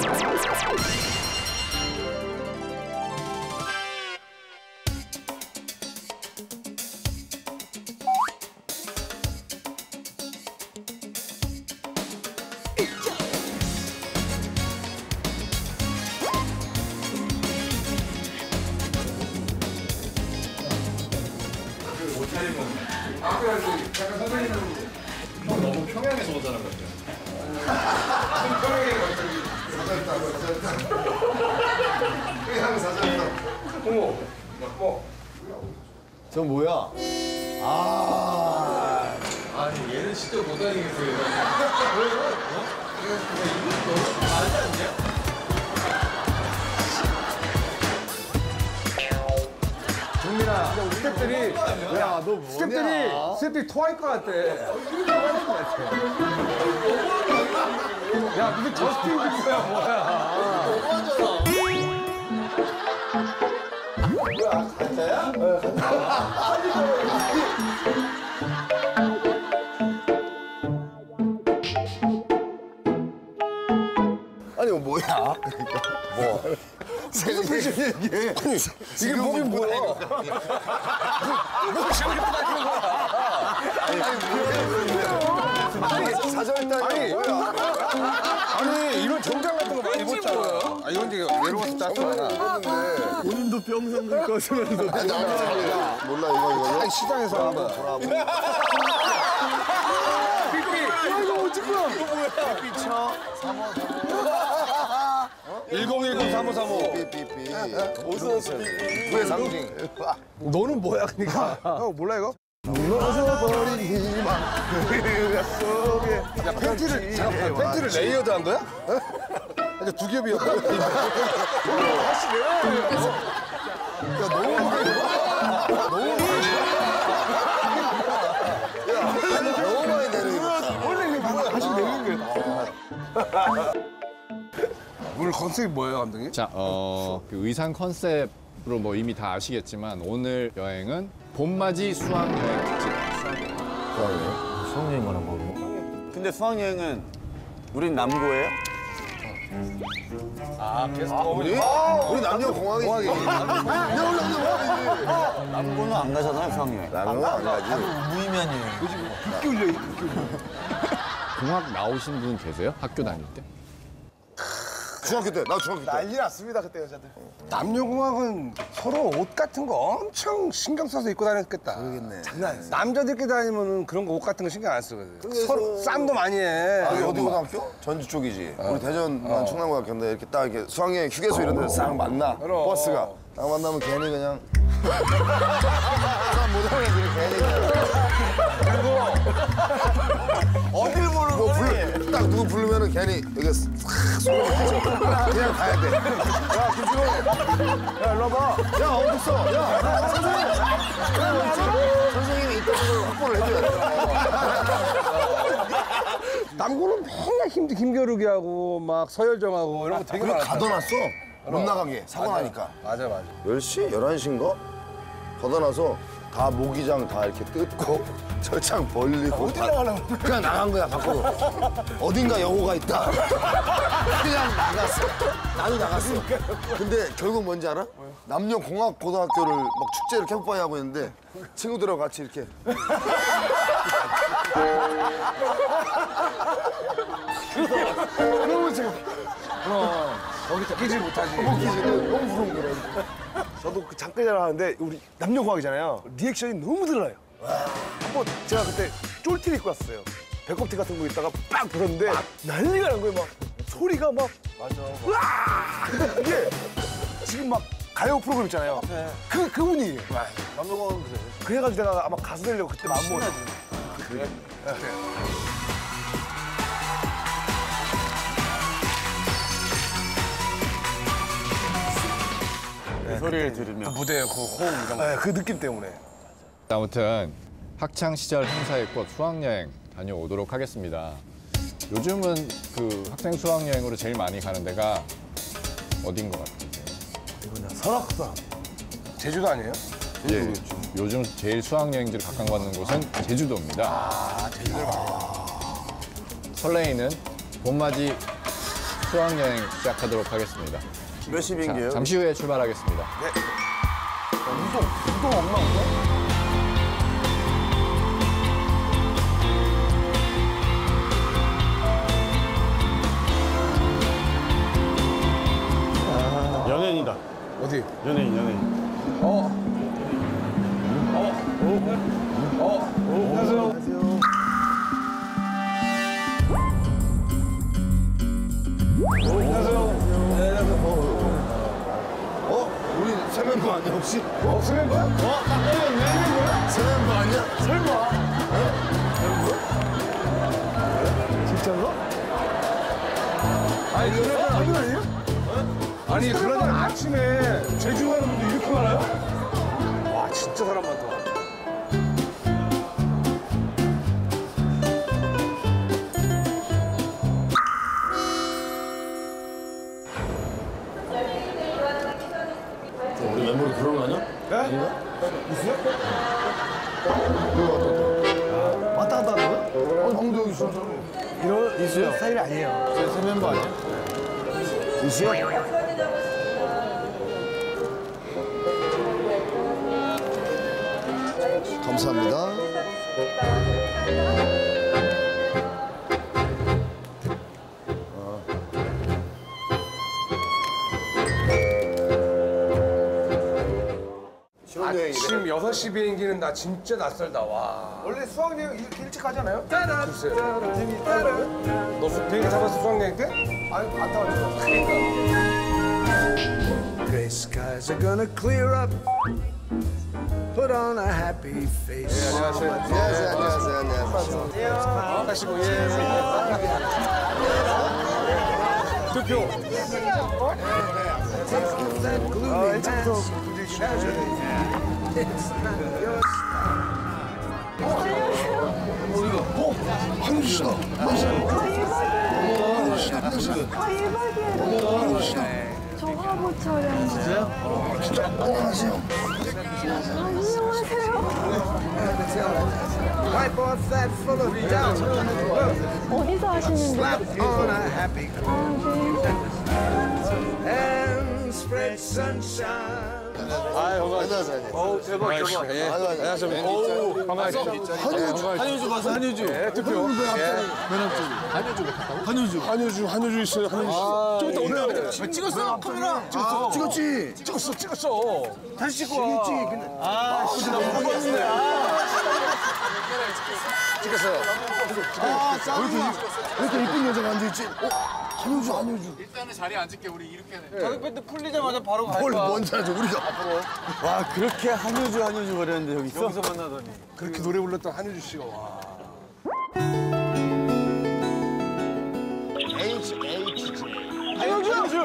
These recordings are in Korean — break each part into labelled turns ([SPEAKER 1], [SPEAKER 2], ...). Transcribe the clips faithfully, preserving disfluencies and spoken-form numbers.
[SPEAKER 1] 약간 선생님은 형 너무 평양에서 온 사람 같아요. 평양에 갑자기 사절단, 사절단. 평양 사절단. 어머, 뭐?
[SPEAKER 2] 저 뭐야? 아.
[SPEAKER 1] 아니 얘는 진짜 못 다니겠어요. 왜요? 어? 이거 너무 말도 안 돼?
[SPEAKER 3] 정민아, 스태프들이 야, 너 스태프들이 스태프들이 토할 것 같대. 토할 것 같아. 야, 무슨 저스틴 비버야 뭐야?
[SPEAKER 2] 뭐야, 가짜야? 아니, 뭐야? 그러니까. 뭐? 무슨 패션 얘기해? 아니, 이게 몸이 뭐야? 뭐 지금 입고 다니는 거야? 아니, 아니, 사절단이 아니, 뭐야?
[SPEAKER 3] 아니, 이런 정장 같은 거 많이 입었잖아. 아, 이건 이제 외로워서 짰잖아.
[SPEAKER 2] 본인도 병상들 꺼시면서 몰라, 몰라, 이거, 이거.
[SPEAKER 3] 아니, 시장에서 한 거야. 삐삐! 야, 이거 어찌 거야? 이거 뭐야? 삐삐 쳐. 일공일공 삼오삼오.
[SPEAKER 2] 삐삐삐. 어디서 왔어, 삐삐? 왜 상징?
[SPEAKER 3] 너는 뭐야, 그러니까? 형 몰라 이거?
[SPEAKER 2] 무너져버린 희망 그 속에.
[SPEAKER 3] 야, 팬티를 잠깐 팬티를 레이어드 한 거야? 이제 두 겹이야. 다시 레이어드.
[SPEAKER 2] 야, 너무 많이 너무 많이 야, 너무 많이 내려.
[SPEAKER 3] 원래 이게 뭐야? 다시 내리는 거야. 오늘 컨셉이 뭐예요, 감독님?
[SPEAKER 1] 자, 어, 그 의상 컨셉으로 뭐 이미 다 아시겠지만 오늘 여행은 봄맞이 수학여행 특집.
[SPEAKER 2] 수학여행 가는 거.
[SPEAKER 4] 근데 수학여행은 우린 남고예요?
[SPEAKER 3] 아, 계속
[SPEAKER 2] 우리? 우리 남녀 공항이지. 남녀 공항이지.
[SPEAKER 4] 남고는 안 가잖아요, 수학여행.
[SPEAKER 2] 남녀 안 가지.
[SPEAKER 4] 무의미한 여행.
[SPEAKER 3] 국기 울려, 국기 울려.
[SPEAKER 1] 공학 나오신 분 계세요? 학교 다닐 때?
[SPEAKER 2] 중학교 때, 나 중학교 때.
[SPEAKER 3] 난리 났습니다, 그때 여자들. 남녀공학은 서로 옷 같은 거 엄청 신경 써서 입고 다녔겠다.
[SPEAKER 2] 그러겠네.
[SPEAKER 3] 장난 아니야. 남자들끼리 다니면은 그런 거 옷 같은 거 신경 안 쓰거든. 서로 쌈도 많이 해.
[SPEAKER 2] 여기 어디 고등학교? 전주 쪽이지. 우리 대전, 난 충남고등학교인데 이렇게 딱 이렇게 수학여행 휴게소 이런 데서 싹 만나.
[SPEAKER 3] 그럼.
[SPEAKER 2] 버스가. 딱 만나면 괜히 그냥. 싹 못하는 애들이 괜히 그냥.
[SPEAKER 4] 어딜 모르는
[SPEAKER 2] 뭐
[SPEAKER 4] 거니?
[SPEAKER 2] 불, 딱 누구 부르면은 괜히 여기 싹 손을 펴서 그냥 가야 돼. 야, 김준호. 야, 일로 와봐. 야, 어딨어? 야, 선생님. 야, 있지? 선생님이 있다는 걸 확보를 해줘야 돼.
[SPEAKER 3] 남고는 맨날 힘, 힘겨루기 하고 막 서열정하고 이런 거 되게
[SPEAKER 2] 그래,
[SPEAKER 3] 많았어.
[SPEAKER 2] 가둬놨어. 못 나가게. 사고 나니까.
[SPEAKER 3] 맞아, 맞아.
[SPEAKER 2] 열 시? 열한 시인가? 걷어놔서 다 모기장 다 이렇게 뜯고 철창 벌리고 어디 나가려고 그냥 나간 거야 밖으로. 어딘가 여고가 있다. 그냥 나갔어. 나도 나갔어. 근데 결국 뭔지 알아? 남녀공학고등학교를 막 축제를 캠프파이어 하고 있는데 친구들하고 같이 이렇게
[SPEAKER 3] 너무 지금. 그럼 거기 끼지 못하지.
[SPEAKER 2] 너무 부러운 거라.
[SPEAKER 5] 저도 그 장기자랑 하는데 우리 남녀공학이잖아요. 리액션이 너무 달라요. 한번 제가 그때 쫄티를 입고 왔어요. 배꼽티 같은 거 입다가 빡 불었는데 난리가 난 거예요. 막 소리가 막
[SPEAKER 2] 맞아.
[SPEAKER 5] 으아! 근데 이게 지금 막 가요 프로그램 있잖아요. 그 그분이
[SPEAKER 2] 남녀공학은 그래.
[SPEAKER 5] 그래가지고 내가 아마 가수 되려고 그때 마음 먹었어.
[SPEAKER 3] 그래.
[SPEAKER 4] 그 소리를 들으면.
[SPEAKER 3] 무대 그 호흡 이런 거.
[SPEAKER 5] 네, 그 느낌 때문에.
[SPEAKER 1] 아무튼 학창 시절 행사의 꽃 수학여행 다녀오도록 하겠습니다. 요즘은 그 학생 수학여행으로 제일 많이 가는 데가 어딘 것 같아요?
[SPEAKER 5] 이거는 설악산.
[SPEAKER 3] 제주도 아니에요?
[SPEAKER 1] 예, 요즘 제일 수학여행지를 각광받는 곳은 제주도입니다.
[SPEAKER 3] 아, 제주도를 많이 가.
[SPEAKER 1] 설레이는 봄맞이 수학여행 시작하도록 하겠습니다.
[SPEAKER 4] 몇 시
[SPEAKER 1] 자,
[SPEAKER 4] 비행기예요?
[SPEAKER 1] 잠시 후에 출발하겠습니다.
[SPEAKER 5] 우동, 우동 없나 보네?
[SPEAKER 3] 연예인이다.
[SPEAKER 5] 어디?
[SPEAKER 3] 연예인, 연예인.
[SPEAKER 5] 어. 어. 어. 어. 안녕하세요. 안녕하세요.
[SPEAKER 2] 어? 우리 세 멤버 아니야 혹시?
[SPEAKER 5] 어, 수면반? 어, 딱 걸렸네.
[SPEAKER 2] 세 멤버 아니야?
[SPEAKER 5] 설마. 진짜로? 아니, 그러잖아. 아니, 아니에요? 아니, 그러잖아. 아침에 제주 가는 분들 이렇게 많아요? 와, 진짜 사람 많다.
[SPEAKER 2] 우리 멤버들 그런 거 아니야?
[SPEAKER 5] 네? 있어요? 왔다 갔다 하는 거야?
[SPEAKER 2] 어, 형도 여기 있어.
[SPEAKER 5] 이런, 있어요? 스타일이 아니에요.
[SPEAKER 2] 세 멤버 아니야? 있어요? 감사합니다.
[SPEAKER 5] 아침 여섯 시 비행기는 나 진짜 낯설다, 와. 원래 수학여행 이렇게 일찍 가잖아요? 글쎄. 너 수- 비행기 타봤어, 수학여행 때? 아니, 안 타봤죠.
[SPEAKER 6] Gray skies are gonna clear up. Put on a happy face.
[SPEAKER 5] 안녕하세요.
[SPEAKER 2] 안녕하세요, 안녕하세요, 안녕하세요.
[SPEAKER 5] 반갑시고, 예. 투표.
[SPEAKER 6] That gloomy
[SPEAKER 5] 아, 일찍부터
[SPEAKER 6] mask.
[SPEAKER 5] 분위기 중요하죠.
[SPEAKER 6] It's not your
[SPEAKER 2] 한우 씨다.
[SPEAKER 7] 저 화보 촬영. 진짜요?
[SPEAKER 2] 진짜 안녕하세요.
[SPEAKER 7] 안녕하세요.
[SPEAKER 6] wipe off that full of doubt.
[SPEAKER 7] 어디서 하시는데요?
[SPEAKER 6] Slap on a happy
[SPEAKER 7] 아, 네.
[SPEAKER 6] and spread sunshine.
[SPEAKER 2] 안녕하세요.
[SPEAKER 5] 어우, 대박, 대박. 예. 안녕하세요. 어우, 반갑습니다.
[SPEAKER 3] 한효주 봤어, 한효주.
[SPEAKER 5] 네, 투표.
[SPEAKER 3] 한효주. 한효주, 한효주 있어요, 한효주 씨. 좀 이따 온다. 찍었어, 카메라.
[SPEAKER 2] 찍었어, 찍었지.
[SPEAKER 5] 찍었어, 찍었어. 다시 찍고 와.
[SPEAKER 3] 아, 씨, 나 못 봤는데.
[SPEAKER 5] 찍었어요.
[SPEAKER 2] 아, 짱이야. 왜 이렇게 이쁜 여자가 앉아있지? 어? 한효주, 한효주.
[SPEAKER 4] 저기 밴드 풀리자마자 바로 갈
[SPEAKER 2] 뭘
[SPEAKER 4] 거야.
[SPEAKER 2] 뭔지 알죠, 우리가.
[SPEAKER 4] 와, 그렇게 한효주, 한효주 거렸는데 여기 있어? 여기서 만나더니.
[SPEAKER 5] 그렇게 노래 불렀던 한효주 씨가 와.
[SPEAKER 2] H, H, G.
[SPEAKER 5] 한효주! 한효주!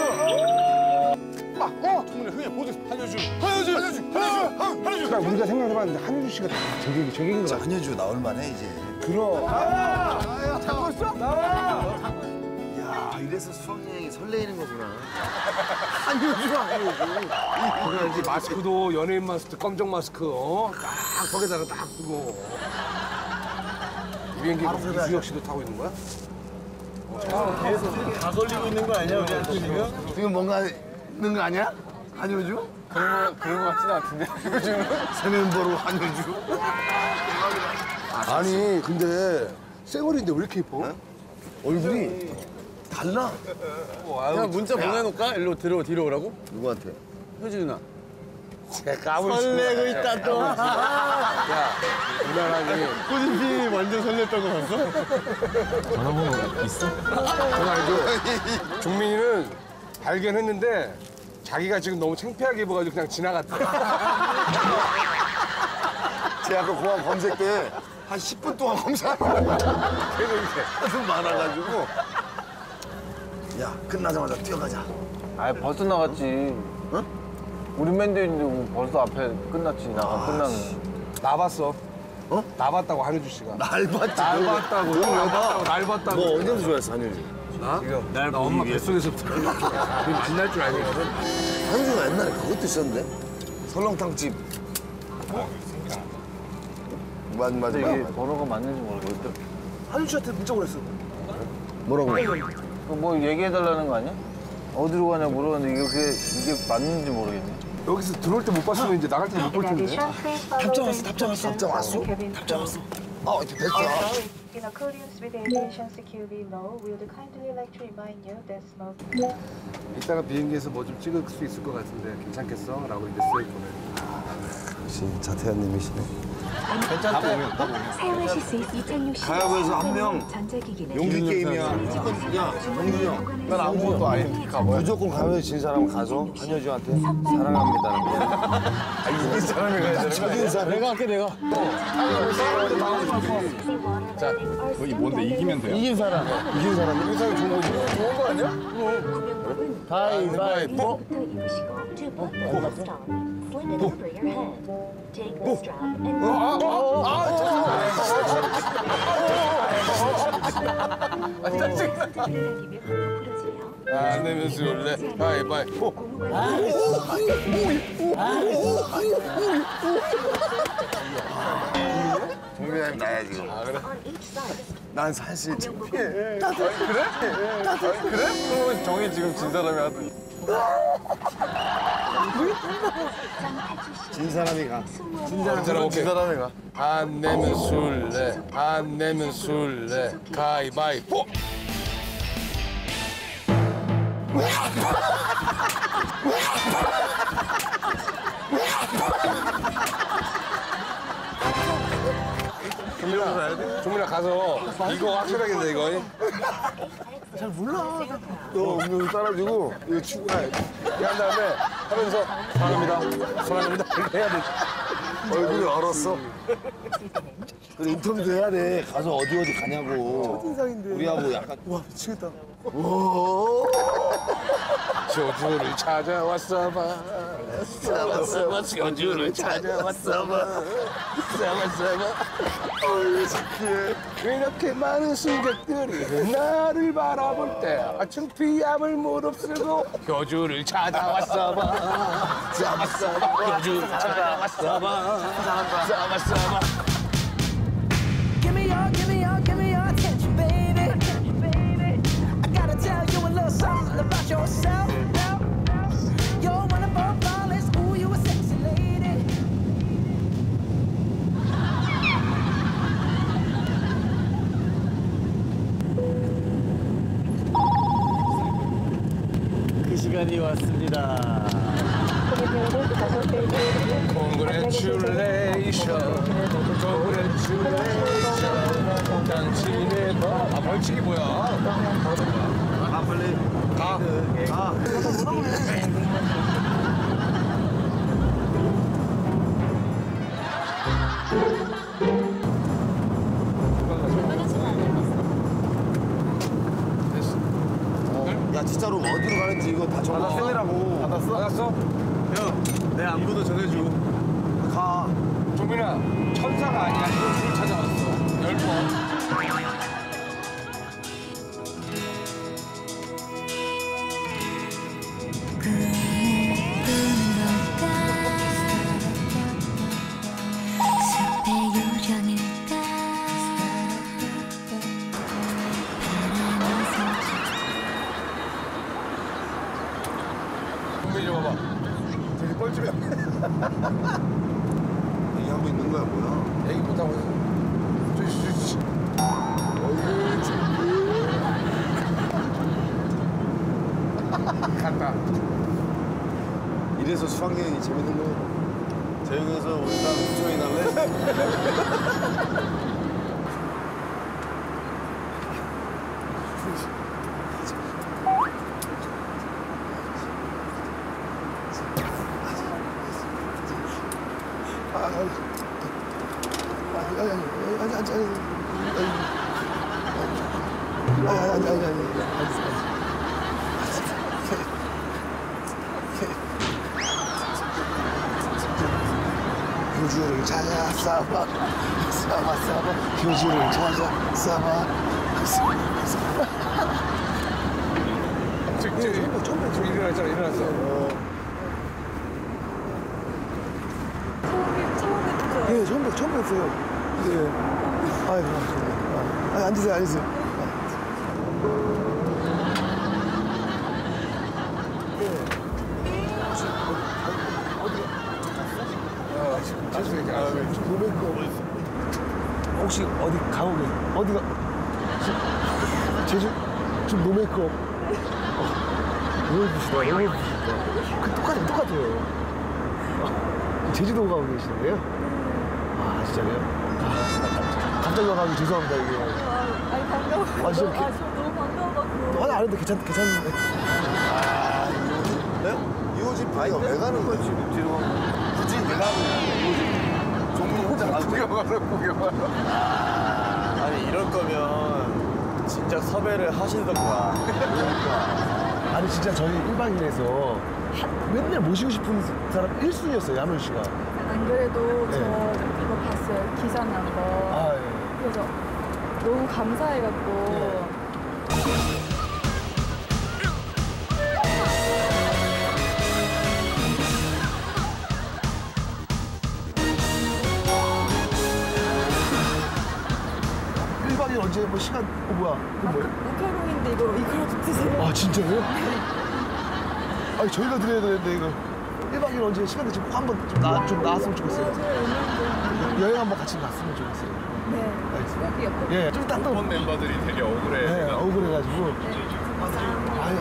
[SPEAKER 5] 아, 어! 정말 흥해, 보드. 한효주. 한효주! 한효주! 한효주! 한효주! 그러니까 우리가 생각해봤는데 한효주 씨가 다 저기, 저기인 거 같아.
[SPEAKER 2] 한효주 나올만해, 이제.
[SPEAKER 5] 그럼. 나와! 잡았어? 나와!
[SPEAKER 2] 야, 이래서 수학여행이 설레이는 거구나. 한효주가 한효주.
[SPEAKER 5] 그래야지 마스크도 연예인 마스크, 검정 마스크, 어? 딱 거기다가 딱 쓰고. 이 비행기 이수혁 씨도 타고 있는 거야?
[SPEAKER 4] 다 걸리고 있는 거 아니야, 우리한테 지금?
[SPEAKER 2] 지금 뭔가 있는 거 아니야? 한효주?
[SPEAKER 4] 그런 거, 그런 거 같지는 않던데.
[SPEAKER 2] 새 멤버로 한효주?
[SPEAKER 5] 아니, 근데 쌩얼인데 왜 이렇게 예뻐?
[SPEAKER 2] 얼굴이 달라.
[SPEAKER 4] 그냥 문자 보내놓을까? 일로 들어, 뒤로 오라고?
[SPEAKER 2] 누구한테?
[SPEAKER 4] 효주 누나.
[SPEAKER 5] 까불
[SPEAKER 4] 설레고 있다, 또.
[SPEAKER 5] 야, 무난하게.
[SPEAKER 4] 꾸준히 완전 설렜던 거 봤어?
[SPEAKER 5] 전화번호 있어? 전화 알죠? 종민이는 발견했는데 자기가 지금 너무 창피하게 입어가지고 그냥 지나갔대.
[SPEAKER 2] 제가 아까 공항 검색 때 한 십 분 동안 검사하고
[SPEAKER 5] 계속 이렇게.
[SPEAKER 2] 하도 많아가지고. 야, 끝나자마자 뛰어가자.
[SPEAKER 4] 아, 벌써 나갔지. 응? 우리 밴드인데 뭐 벌써 앞에 끝났지, 나가, 끝나는.
[SPEAKER 5] 나봤어.
[SPEAKER 2] 어?
[SPEAKER 5] 나봤다고 한효주 씨가.
[SPEAKER 2] 날 봤지.
[SPEAKER 5] 날 봤다고. 날 봤다고. 날 봤다고.
[SPEAKER 2] 너 언제부터 좋아했어, 한효주?
[SPEAKER 5] 나? 나 엄마 뱃속에서부터 이렇게 만날 줄 알거든.
[SPEAKER 2] 한효주가 옛날에 그것도 있었는데? 설렁탕집. 맞, 맞아,
[SPEAKER 4] 근데 이게
[SPEAKER 2] 맞아.
[SPEAKER 4] 번호가 맞는지 모르겠어.
[SPEAKER 5] 한효주 씨한테 문자 보냈어.
[SPEAKER 2] 뭐라고?
[SPEAKER 4] 어, 뭐 얘기해달라는 거 아니야? 어디로 가냐 물어봤는데 이게, 그게, 이게 맞는지 모르겠네.
[SPEAKER 3] 여기서 들어올 때 못 봤으면 이제 나갈 때 못 볼 텐데.
[SPEAKER 7] 답장 왔어, 답장 왔어.
[SPEAKER 2] 답장 왔어?
[SPEAKER 7] 답장 왔어.
[SPEAKER 2] 아, 이제 됐어.
[SPEAKER 8] In accordance with the aviation security law, we would kindly like to remind you that smoke.
[SPEAKER 3] 이따가 비행기에서 뭐 좀 찍을 수 있을 것 같은데 괜찮겠어? 라고 이제 쓰여 보내.
[SPEAKER 2] 역시 자태현님이시네.
[SPEAKER 7] 사용하실 수 있는 이천육십
[SPEAKER 2] 가야구에서 한 명.
[SPEAKER 7] 전자기기는
[SPEAKER 2] 용기 게임이야. 야, 정준이 형.
[SPEAKER 1] 난 아무것도 아닌데 가봐요.
[SPEAKER 2] 무조건 가면 진 사람은 가서 한여주한테 사랑합니다. 아, 이긴 사람이 가야 되는 거 아니야? 사람.
[SPEAKER 1] 내가 할게 내가. 자, 거기 뭔데 이기면 돼요.
[SPEAKER 2] 이긴 사람. 이긴 사람. 이긴 사람이 좋은 거지.
[SPEAKER 1] 좋은 거 아니야?
[SPEAKER 2] 가위바위보.
[SPEAKER 3] 안 내면 술래. 가위바위보.
[SPEAKER 2] 정민이 나야 지금.
[SPEAKER 3] 난 사실 창피해.
[SPEAKER 1] 그래? 그러면 정이 지금 진 사람이 하더니.
[SPEAKER 2] 진 사람이 가.
[SPEAKER 3] 진 사람 오케이.
[SPEAKER 1] 사람이 가.
[SPEAKER 3] 안 내면 술래. 안 내면 술래. 가위바위보. 종민아, 종민아 가서 이거 확실하게 돼 이거.
[SPEAKER 2] 너 음료 따라주고 이거 추가해.
[SPEAKER 3] 이렇게 한 다음에 하면서 사랑합니다, 사랑합니다 이렇게 해야 돼.
[SPEAKER 2] 얼굴이 얼었어. 그 인터뷰도 해야 돼. 가서 어디 어디 가냐고.
[SPEAKER 5] 첫인상인데.
[SPEAKER 2] 우리하고 약간.
[SPEAKER 5] 와, 미치겠다.
[SPEAKER 3] 저주를 찾아왔어 봐. 저주를 찾아왔어 봐. 왔어 봐. 어이 착해. 이렇게 많은 승객들이 나를 바라볼 때 창피함을 무릅쓰고 교주를 찾아왔어 봐. 잡았어 봐. 교주를 찾아왔어 봐. 잡았어 봐.
[SPEAKER 6] Give me your, give me your, give me your attention, baby. I gotta tell you a little something about yourself. You're wonderful, flawless, ooh, you a sexy lady.
[SPEAKER 4] 그 시간이 왔습니다.
[SPEAKER 3] Congratulations, congratulations. 당신의 번. 아 벌칙이 뭐야?
[SPEAKER 2] 아 빨리.
[SPEAKER 3] 가.
[SPEAKER 2] 가. 야 진짜로 어디로 가는지 이거 다 적어.
[SPEAKER 3] 받았으라고. 받았어? 받았어?
[SPEAKER 4] 형, 내 안부도 전해줘.
[SPEAKER 2] 가.
[SPEAKER 3] 종민아, 천사가 아니야. 이거 줄 찾아왔어. 열 번. 종민이 좀 봐봐. 되게 뻘쭘해.
[SPEAKER 2] 얘기하고 있는 거야 뭐야?
[SPEAKER 3] 얘기 못하고 있어. 저, 저, 저. 갔다.
[SPEAKER 2] 이래서 수학여행이 재밌는 거야. 저녁에서 우리가 훔쳐이 날래? 교주를 찾아 싸봐 싸봐 싸봐 교주를 찾아 싸봐
[SPEAKER 3] 지금, 지금, 지금, 지금 일어났잖아, 일어났어.
[SPEAKER 5] 예, 처음, 봤- 처음 봤어요. 예. 아이고, 아, 앉으세요, 앉으세요. 혹시 어디 가고 계세요? 어디가? 지금 제주 지금 노메이크업. 어, 너무 예쁘시다. 너무 예쁘시다. 그 똑같아 똑같아요. 어, 제주도 가고 계시는데요? 아 진짜요? 아, 갑자기 와가지고 죄송합니다 이게.
[SPEAKER 9] 아니 반가워.
[SPEAKER 5] 아, 진짜 이렇게-
[SPEAKER 9] 아, 저 너무 반가워갖고.
[SPEAKER 5] 아니 안 해도 괜찮 괜찮은데.
[SPEAKER 2] 이호집 아이가 왜 가는 거야 지금?
[SPEAKER 4] 뒤로 가면.
[SPEAKER 2] 굳이 왜 가는 거야? 이호집. 종로 혼자 가는 거야?
[SPEAKER 4] 구경하러 구경하러. 아니 이럴 거면 진짜 섭외를 하시던가.
[SPEAKER 5] 아니 진짜 저희 일 박 이 일에서 맨날 모시고 싶은 사람 일 순위였어요 야물 씨가.
[SPEAKER 9] 안 그래도 저
[SPEAKER 5] 네.
[SPEAKER 9] 이거 봤어요. 기사 난 거.
[SPEAKER 5] 아 예.
[SPEAKER 9] 그래서 너무 감사해갖고.
[SPEAKER 5] 네. 일 박 이 일 언제 뭐 시간 어 뭐야 그거 뭐야?
[SPEAKER 9] 우카롱인데 이거 이거라도 드세요.
[SPEAKER 5] 아 진짜요? 아니 저희가 드려야 되는데 이거 일 박 이 일 언제 시간 되시면 꼭 한번 좀, 나, 좀 나왔으면 좋겠어요. 여행 한번 같이 갔으면 좋겠어요.
[SPEAKER 9] 네.
[SPEAKER 5] 알겠습니다.
[SPEAKER 9] 여기요.
[SPEAKER 5] 예, 좀 이따 또
[SPEAKER 1] 멤버들이 되게 억울해.
[SPEAKER 5] 네, 억울해가지고. 아유,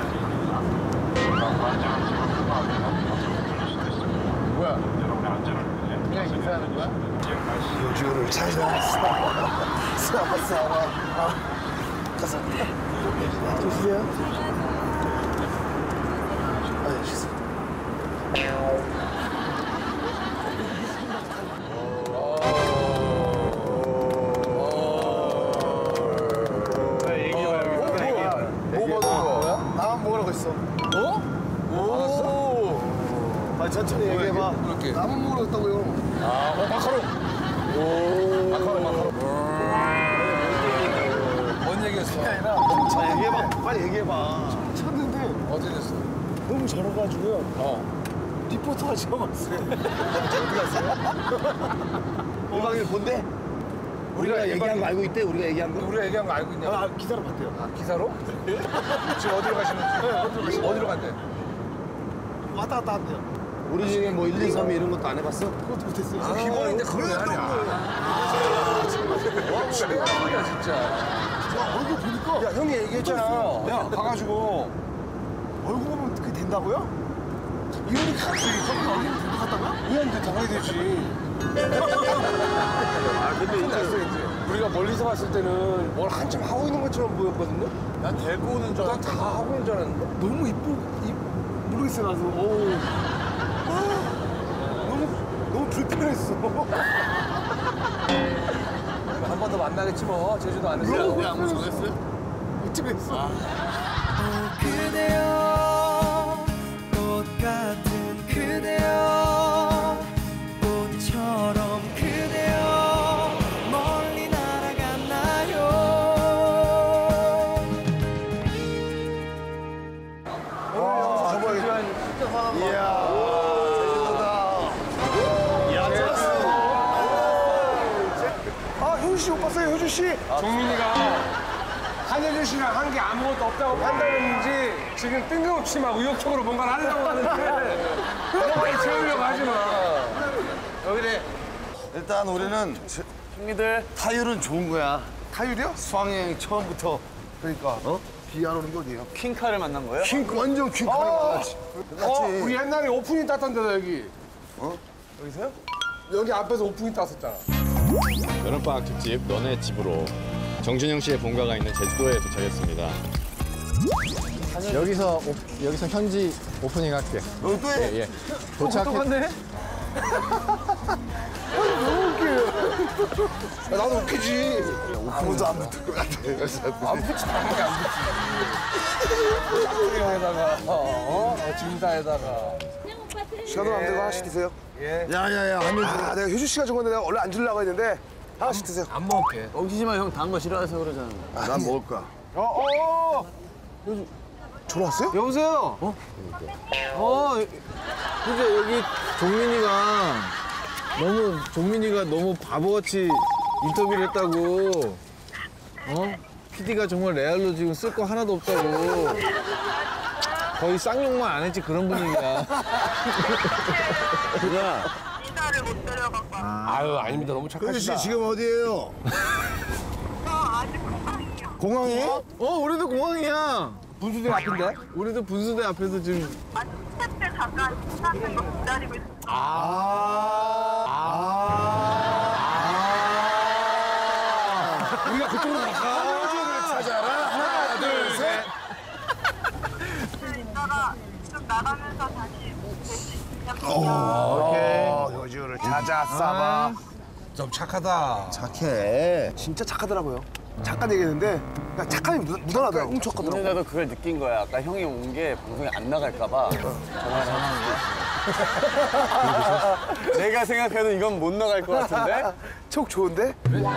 [SPEAKER 1] 뭐야? 그냥 인사하는 거야?
[SPEAKER 5] 요주를 찾아서 싸워 아, 가서 드세요. 아, 식사.
[SPEAKER 2] 뭐 먹는 거? 나만 먹으라고 했어.
[SPEAKER 3] 어?
[SPEAKER 2] 오. 아 천천히 얘기해봐.
[SPEAKER 3] 그렇게.
[SPEAKER 2] 나만 먹으라고 했다고요.
[SPEAKER 1] 아, 어, 마카롱. 오. 마카롱, 마카롱.
[SPEAKER 3] 뭔 얘기했어?
[SPEAKER 2] 자 얘기해봐. 빨리 얘기해봐.
[SPEAKER 5] 쳤는데
[SPEAKER 3] 어떻게 됐어?
[SPEAKER 5] 너무 저러가지고요.
[SPEAKER 3] 어.
[SPEAKER 5] 리포터가 지어봤어요.
[SPEAKER 2] 어디 갔어요? 일 박 이 일 본대? 우리가 얘기한 거 알고 있대? 우리가 얘기한 거?
[SPEAKER 3] 우리가 얘기한 거 알고 있냐?
[SPEAKER 5] 아, 기사로 봤대요.
[SPEAKER 3] 아, 기사로? 지금 어디로 가시는지? 어디로 간대?
[SPEAKER 5] 왔다 갔다 한대요.
[SPEAKER 2] 우리 중에 뭐 일, 이, 삼 이런 것도 안 해봤어?
[SPEAKER 5] 그것도 못했어요.
[SPEAKER 3] 아, 기본인데 그걸 왜 하냐? 아, 진짜 진짜.
[SPEAKER 5] 얼굴 보니까
[SPEAKER 3] 야, 형이 얘기했잖아. 야, 가가지고.
[SPEAKER 5] 얼굴 보면 그게 된다고요? 이혼이 같이 거기 얼굴 될것 같다고요?
[SPEAKER 3] 우연히 더 가야 되지. 아, 근데 이제 우리가 멀리서 봤을 때는 뭘 한참 하고 있는 것처럼 보였거든요? 난 데리고 오는 줄 알았는데. 다 하고 있는 줄 알았는데?
[SPEAKER 5] 너무 이쁘, 이, 모르겠어요, 나도. 오. 아, 너무, 너무 불편했어.
[SPEAKER 3] 한 번 더 만나겠지 뭐. 제주도 안에서.
[SPEAKER 5] 왜안 정했어요? 이쯤 했어.
[SPEAKER 6] 그대여 똑같은 그대여 꽃처럼 그대여 멀리 날아갔나요.
[SPEAKER 5] 아, 효주 씨 못 봤어요, 효주 씨?
[SPEAKER 3] 종민이가 한효주 씨랑 한 게 아무것도 없다고 판단했는지 지금 뜬금없이 막 의욕적으로 뭔가를 하려고 하는데 너무 많이 채우려고 하지 마.
[SPEAKER 2] 여기래. 일단 우리는
[SPEAKER 4] 형님들.
[SPEAKER 2] 타율은 좋은 거야.
[SPEAKER 5] 타율이요?
[SPEAKER 2] 수학여행 처음부터.
[SPEAKER 5] 그러니까. 어? 비 안 오는 게 어디예요?
[SPEAKER 4] 킹카를 만난 거예요?
[SPEAKER 2] 킹 완전 킹카를 만났지.
[SPEAKER 3] 어, 우리 옛날에 오프닝 땄던 데다 여기. 어? 여기서요? 여기 앞에서 오프닝 땄었잖아.
[SPEAKER 1] 여름방학 특집 너네 집으로 정준영 씨의 본가가 있는 제주도에 도착했습니다. 여기서 오, 여기서 현지 오프닝 할게.
[SPEAKER 2] 여기 또 해?
[SPEAKER 1] 예, 예. 도착해.
[SPEAKER 3] 야, 나도 웃기지.
[SPEAKER 2] 아무도 안 붙을 것 같아.
[SPEAKER 3] 안 붙지, 당연히 안 붙지. 형에다가 어? 어? 진사에다가.
[SPEAKER 5] 시간은 안 되고 하나씩 드세요.
[SPEAKER 3] 예.
[SPEAKER 2] 야야야 하면
[SPEAKER 5] 아, 내가 효주 씨가 준 건데 내가 원래 안 주려고 했는데 하나씩 드세요.
[SPEAKER 3] 안 먹을게.
[SPEAKER 4] 엉키지만 형 단 거 싫어해서 그러잖아.
[SPEAKER 2] 난 먹을 거야.
[SPEAKER 3] 어, 어.
[SPEAKER 5] 전화 왔어요?
[SPEAKER 4] 여보세요? 어? 어, 근데 여기 종민이가 너무, 종민이가 너무 바보같이 인터뷰를 했다고. 어? 피디가 정말 레알로 지금 쓸 거 하나도 없다고. 거의 쌍욕만 안 했지 그런 분위기야. 야,
[SPEAKER 10] 회사를 못 데려가고.
[SPEAKER 3] 아유, 아닙니다. 너무
[SPEAKER 2] 효주
[SPEAKER 3] 착하시다.
[SPEAKER 2] 씨 지금 어디예요?
[SPEAKER 10] 저 아직 공항이요.
[SPEAKER 2] 공항에?
[SPEAKER 4] 어, 우리도 공항이야.
[SPEAKER 3] 분수대 앞인데?
[SPEAKER 4] 우리도 분수대 앞에서 지금.
[SPEAKER 10] 아, 티켓 때 잠깐 신나는 거 기다리고 있어요.
[SPEAKER 3] 아. 아. 우리가 그쪽으로 갈까?
[SPEAKER 2] 효주를 찾아라. 하나, 둘, 셋.
[SPEAKER 10] 이따가 좀 나가면서 다시
[SPEAKER 2] 오,
[SPEAKER 5] 효주를 찾아 싸봐.
[SPEAKER 3] 좀 착하다.
[SPEAKER 2] 착해.
[SPEAKER 5] 진짜 착하더라고요. 잠깐 얘기했는데 그냥 착함이 묻- 묻어나더라고.
[SPEAKER 11] 근데
[SPEAKER 5] 훔쳤거든요.
[SPEAKER 11] 나도 그걸 느낀 거야. 아까 형이 온 게 방송에 안 나갈까봐 전화를 했는데 내가 생각해도 이건 못 나갈 것 같은데?
[SPEAKER 5] 촉 좋은데?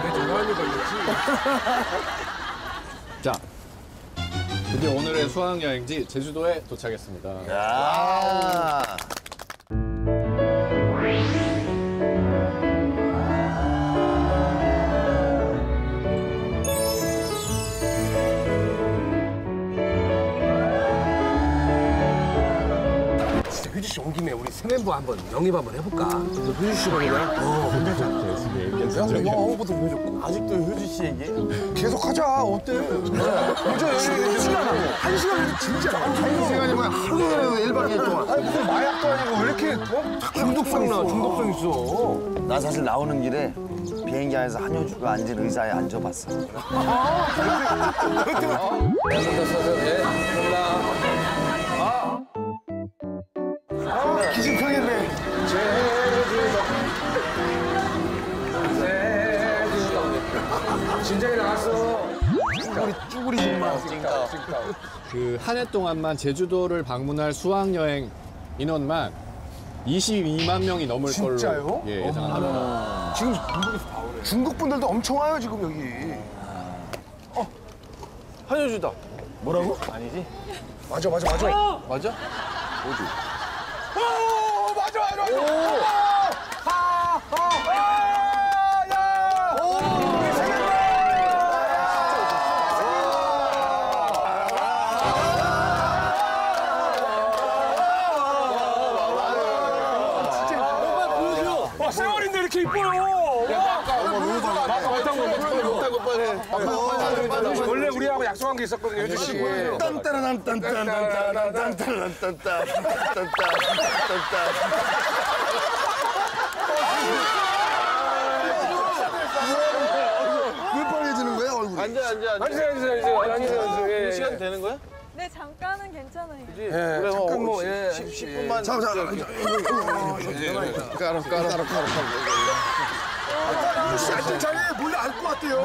[SPEAKER 1] 자, 드디어 오늘의 수학여행지 제주도에 도착했습니다.
[SPEAKER 2] 야.
[SPEAKER 3] 진짜 효주 씨 온 김에 우리 새 멤버 한번 영입 한번 해볼까? 효주 씨가 그냥? 어,
[SPEAKER 1] 괜찮죠?
[SPEAKER 3] 영어부터 해줬고.
[SPEAKER 11] 아직도 효주 씨 얘기?
[SPEAKER 3] 계속 하자. 어때? 먼저 영입 시간 한 시간이면 진짜
[SPEAKER 2] 한 시간이 뭐야? 하루 전에도 일 박 이 일 동안.
[SPEAKER 3] 아니 무슨 마약도 아니고 왜 이렇게 어? 중독성 나 중독성 있어.
[SPEAKER 11] 나 사실 나오는 길에 비행기 안에서 한효주가 앉은 의자에 앉아봤어.
[SPEAKER 5] 기분 편했네.
[SPEAKER 3] 진작에 나왔어.
[SPEAKER 5] 쭈구리 쭈구리 정말.
[SPEAKER 1] 그 한 해 동안만 제주도를 방문할 수학여행 인원만 이십이만 명이 넘을
[SPEAKER 5] 진짜요?
[SPEAKER 1] 걸로 예, 예상합니다.
[SPEAKER 5] 지금 중국 분들도 엄청 와요 지금 여기. 어, 한효주다.
[SPEAKER 11] 뭐라고? 아니지?
[SPEAKER 5] 맞아 맞아 맞아.
[SPEAKER 4] 맞아?
[SPEAKER 5] 오 맞아 맞아 맞아. 오. 하, 하, 아, 야. 오. 우리 생일날.
[SPEAKER 3] 와 세월인데 이렇게 이뻐요. 원래 우리하고 약속한 게 있었거든요, 효주 씨.
[SPEAKER 2] 딴따라난 딴딴딴딴딴딴딴딴딴딴딴딴. 왜 빨개지는 거야 얼굴이?
[SPEAKER 4] 앉아, 앉아, 앉아.
[SPEAKER 3] 앉으세요, 앉으세요, 앉으세요. 앉으세요, 앉으세요. 예, 예.
[SPEAKER 4] 시간 되는 거야?
[SPEAKER 9] 네, 잠깐은 괜찮아요.
[SPEAKER 3] 예,
[SPEAKER 4] 그래,
[SPEAKER 3] 잠깐 뭐,
[SPEAKER 4] 십-
[SPEAKER 3] 예.
[SPEAKER 4] 십- 십 분만.
[SPEAKER 2] 잠깐 잠깐. 까라 까라 까라 까라.
[SPEAKER 5] 씨 앉은 자리에 몰래 알 것 같아요.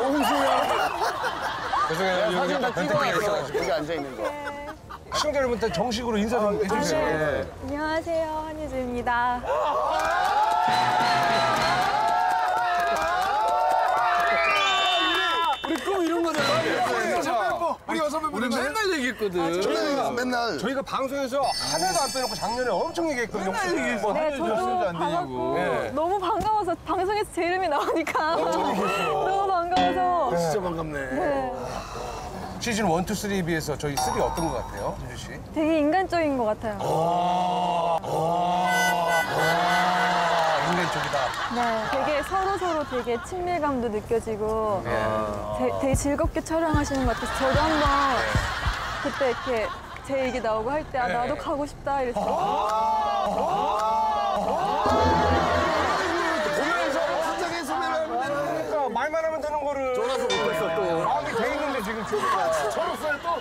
[SPEAKER 3] 죄송해요, 여기 약간 변태가 있어가지고.
[SPEAKER 11] 여기 앉아있는 거.
[SPEAKER 3] 시청자 여러분한테 정식으로 인사 좀 해주세요. 예.
[SPEAKER 9] 안녕하세요, 한유주입니다.
[SPEAKER 4] 우리 꼭 이런 거잖아.
[SPEAKER 5] 우리 여섯 명
[SPEAKER 4] 우리 맨날 얘기했거든.
[SPEAKER 2] 저는 맨날
[SPEAKER 3] 저희가 방송에서 한 해도 안 빼놓고 작년에 엄청 얘기했거든요.
[SPEAKER 4] 맨날 얘기했어.
[SPEAKER 9] 네,
[SPEAKER 4] 한효주
[SPEAKER 9] 저도
[SPEAKER 4] 안 되냐고.
[SPEAKER 9] 반갑고 너무 반가워서 방송에서 제 이름이 나오니까 너무 반가워서
[SPEAKER 5] 진짜 반갑네.
[SPEAKER 9] 네,
[SPEAKER 3] 시즌 일, 이, 삼에 비해서 저희 쓰리 어떤 것 같아요, 효주 씨?
[SPEAKER 9] 되게 인간적인 것 같아요.
[SPEAKER 3] 인간 쪽이다.
[SPEAKER 9] 네, 되게 서로 서로 되게 친밀감도 느껴지고 되, 되게 즐겁게 촬영하시는 것 같아서 저도 한번 그때 이렇게 제 얘기 나오고 할 때 아, 나도 가고 싶다 이랬어요.
[SPEAKER 3] 보면서 현장에 소매를 그러니까 말만 하면 되는 거를 전화서 못했어 또. 마음이 돼 있는데 지금 주니까. 저로서의 또.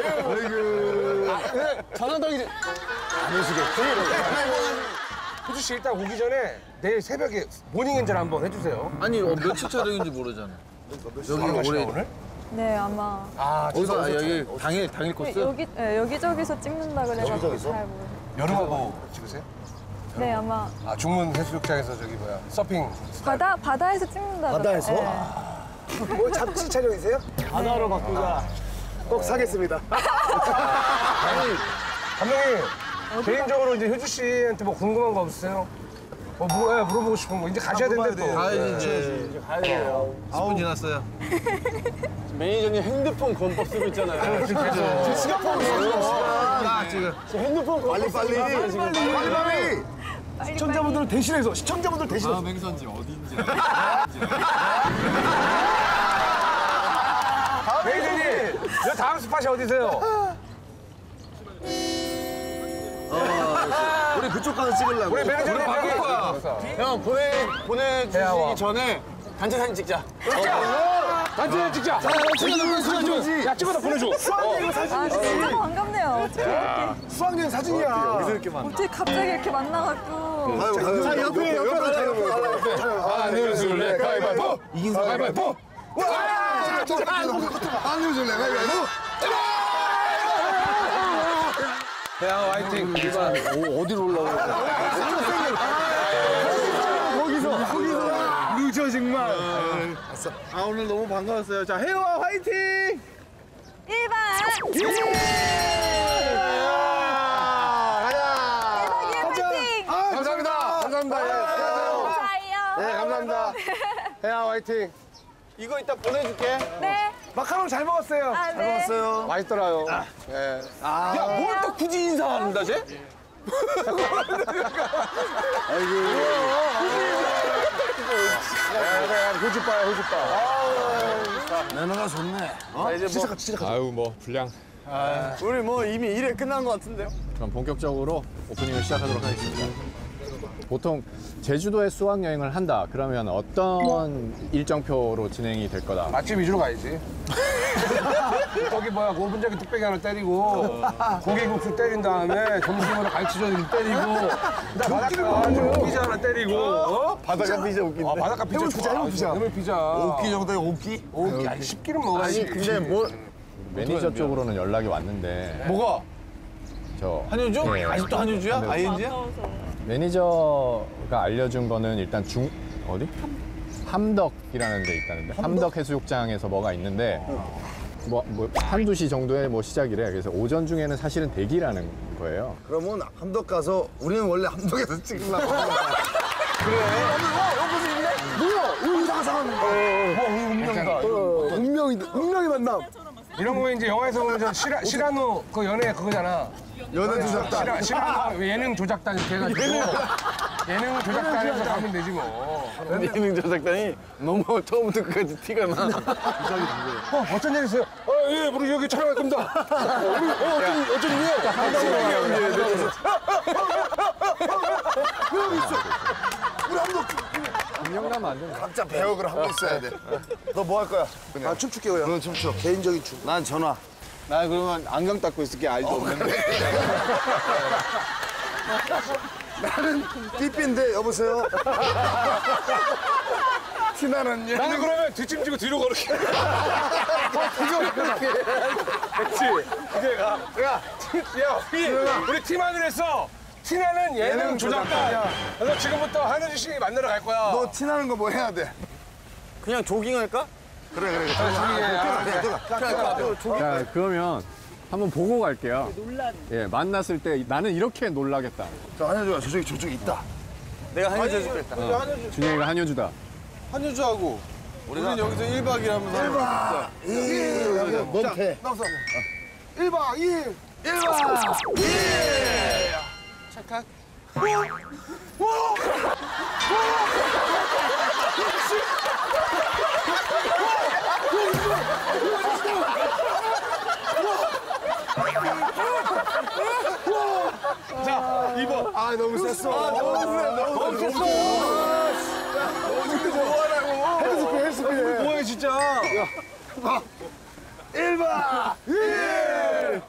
[SPEAKER 11] 전화동이
[SPEAKER 3] 안 오시겠지? 효주 씨 일단 오기 전에 내일 새벽에 모닝 엔젤 한번 해주세요.
[SPEAKER 4] 아니, 어, 며칠 촬영인지 모르잖아. 여기
[SPEAKER 3] 올해
[SPEAKER 4] 올해.
[SPEAKER 3] 오늘?
[SPEAKER 9] 네, 아마
[SPEAKER 3] 아,
[SPEAKER 4] 어디서, 아, 여기 당일, 당일
[SPEAKER 9] 네,
[SPEAKER 4] 코스?
[SPEAKER 9] 여기 네, 여기저기서 찍는다 그래가지고
[SPEAKER 2] 여기저기서?
[SPEAKER 9] 잘 모르.
[SPEAKER 3] 여름하고 찍으세요?
[SPEAKER 9] 네, 아마
[SPEAKER 3] 아, 중문 해수욕장에서 저기 뭐야 서핑.
[SPEAKER 9] 바다 바다에서 찍는다.
[SPEAKER 5] 바다에서?
[SPEAKER 9] 네.
[SPEAKER 5] 뭐 잡지 촬영이세요?
[SPEAKER 11] 바다로 바꾸자.
[SPEAKER 5] 꼭 사겠습니다.
[SPEAKER 3] 아니, 감독님 개인적으로 이제 효주 씨한테 뭐 궁금한 거 없으세요? 뭐 뭐, 예, 물어보고 싶은 거 이제 가셔야 된대 또.
[SPEAKER 4] 가야지, 이제.
[SPEAKER 11] 이제 가야 돼요.
[SPEAKER 4] 아홉 분 지났어요.
[SPEAKER 11] 매니저님 핸드폰 권법 쓰고 있잖아요.
[SPEAKER 5] 스마트폰
[SPEAKER 4] 야, 지금.
[SPEAKER 11] 핸드폰 권법
[SPEAKER 2] 빨리 빨리
[SPEAKER 11] 쓰고 있잖아요, 지금.
[SPEAKER 2] 빨리 빨리.
[SPEAKER 5] 시청자분들을 대신해서 시청자분들 대신해서.
[SPEAKER 4] 다음 행선지 어딘지.
[SPEAKER 3] 매니저님, 저 다음 스팟이 어디세요?
[SPEAKER 5] 우리 그쪽 가서 찍으려고.
[SPEAKER 3] 우리 매니저님 여기.
[SPEAKER 11] 형 보내 보내주시기 전에 단체 사진 찍자.
[SPEAKER 3] 단체 사진 찍자. 야 찍어서 보내줘.
[SPEAKER 5] 수학여행 사진이지.
[SPEAKER 9] 아 진짜 반갑네요. 어떻게 이렇게
[SPEAKER 5] 수학여행 사진이야.
[SPEAKER 9] 어떻게 갑자기 이렇게 만나갖고.
[SPEAKER 2] 자, 옆에, 옆에 가자, 옆에 가자.
[SPEAKER 1] 안 내려줄래? 가위바위보!
[SPEAKER 2] 이긴 사람.
[SPEAKER 1] 가위바위보!
[SPEAKER 2] 안 내려줄래? 가위바위보!
[SPEAKER 3] 야 화이팅.
[SPEAKER 2] 오, 어디로 올라오는 거야?
[SPEAKER 5] 거기서, 거기서. 루저 정말.
[SPEAKER 4] 아 오늘 너무 반가웠어요. 자 혜영아 화이팅!
[SPEAKER 9] 일 박!
[SPEAKER 5] 예!
[SPEAKER 9] 일 박 이 일 화이팅!
[SPEAKER 3] 감사합니다. 감사합니다. 예.
[SPEAKER 9] 좋아요.
[SPEAKER 3] 네 감사합니다. 혜야 화이팅.
[SPEAKER 11] 이거 이따 보내줄게.
[SPEAKER 9] 네.
[SPEAKER 5] 마카롱 잘 먹었어요.
[SPEAKER 9] 아, 네.
[SPEAKER 5] 먹었어요.
[SPEAKER 3] 맛있더라요. 예.
[SPEAKER 11] 야뭘 또 굳이 인사한다 쟤?
[SPEAKER 3] 호주빠야 호주빠.
[SPEAKER 2] 매너가 좋네.
[SPEAKER 11] 자 이제 뭐
[SPEAKER 1] 아유 뭐 분량.
[SPEAKER 11] 우리 뭐 이미 일회 끝난 것 같은데요?
[SPEAKER 1] 그럼 본격적으로 오프닝을 시작하도록 하겠습니다. 보통 제주도에 수학여행을 한다. 그러면 어떤 일정표로 진행이 될 거다.
[SPEAKER 3] 맛집 위주로 가야지. 거기 뭐야 고분자기 뚝배기 하나 때리고 고기국수 때린 다음에 점심으로 갈치조림 때리고 그다음 바닷가 가지고 피자 하나 때리고 어?
[SPEAKER 11] 바다가 피자 웃긴데.
[SPEAKER 3] 아, 바닷가 피자
[SPEAKER 5] 해물 피자,
[SPEAKER 3] 좋아.
[SPEAKER 5] 해물 피자.
[SPEAKER 3] 해물 피자.
[SPEAKER 2] 오끼 정도에 오끼?
[SPEAKER 3] 오끼. 아니 십 끼는 먹어야지.
[SPEAKER 11] 아니 근데 뭘
[SPEAKER 1] 매니저 쪽으로는 연락이 왔는데
[SPEAKER 11] 뭐가?
[SPEAKER 1] 저
[SPEAKER 11] 한효주?
[SPEAKER 1] 네.
[SPEAKER 11] 아직도 한효주야?
[SPEAKER 1] 네.
[SPEAKER 11] 아이엔지야?
[SPEAKER 1] 매니저가 알려준 거는 일단 중 어디? 함덕이라는 데 있다는데 함덕 해수욕장에서 뭐가 있는데 뭐, 뭐 한두 시 정도에 뭐 시작이래. 그래서 오전 중에는 사실은 대기라는 거예요.
[SPEAKER 2] 그러면 함덕 가서 우리는 원래 함덕에서 찍으려고 하는 거야.
[SPEAKER 5] 뭐야? 이거 이상한 사람. 어, 운명이다. 운명이, 운명의 만남.
[SPEAKER 3] 이런 거 이제 영화에서 보면 저 시라, 시라노 그 연애 그거잖아.
[SPEAKER 2] 연애 조작단.
[SPEAKER 3] 시라, 시라노 예능 조작단 이렇게 해가지고 예능 조작단에서 가면 되지 뭐.
[SPEAKER 11] 예능 조작단이 너무 처음부터 끝까지 티가 나.
[SPEAKER 3] 어, 어쩐 일 있어요? 어, 예, 우리 여기 촬영할 겁니다. 어, 우리, 어, 어쩐, 어쩐 일이에요?
[SPEAKER 2] 우리 함덕
[SPEAKER 1] 분명나면 안 된다.
[SPEAKER 2] 각자 배역을 하고 있어야 돼. 너 뭐 할 거야? 그냥.
[SPEAKER 5] 아, 춤출게요, 그냥.
[SPEAKER 2] 너 춤춰.
[SPEAKER 5] 개인적인 춤.
[SPEAKER 2] 난 전화.
[SPEAKER 11] 나 그러면 안경 닦고 있을게 알도 없는데.
[SPEAKER 2] 나는 삐삐인데 여보세요? 티나는 얘.
[SPEAKER 3] 나는 그러면 뒷짐지고 뒤로 걸을게. 그렇지. 이제 가. 야, 야, 우리, 우리 팀 하기로 했어. 티나는 예능
[SPEAKER 2] 예능
[SPEAKER 3] 조작단. 그래서 지금부터 한효주 씨 만나러 갈 거야.
[SPEAKER 2] 너 티나는 거 뭐 해야 돼?
[SPEAKER 11] 그냥 조깅할까?
[SPEAKER 2] 그래 그래.
[SPEAKER 1] 자, 그러면 한번 보고 갈게요. 예, 만났을 때 나는 이렇게 놀라겠다.
[SPEAKER 2] 자, 한효주가 저쪽에 저쪽에 있다.
[SPEAKER 11] 내가 한효주 해줄게.
[SPEAKER 1] 어, 준영이가 한효주다.
[SPEAKER 4] 한효주하고 우리는 여기서 일 박이라 하면서 일 박.
[SPEAKER 2] 넌태.
[SPEAKER 5] 나와서. 일 박 이 일.
[SPEAKER 2] 일 박 이 일.
[SPEAKER 11] 착각.
[SPEAKER 3] 자, 이 번.
[SPEAKER 2] 아, 너무 셌어. 아, 너무 셌어. 너무 셌어.
[SPEAKER 5] 헬스피, 헬스피.
[SPEAKER 3] 뭐야, 진짜.
[SPEAKER 2] 일 박 이 일.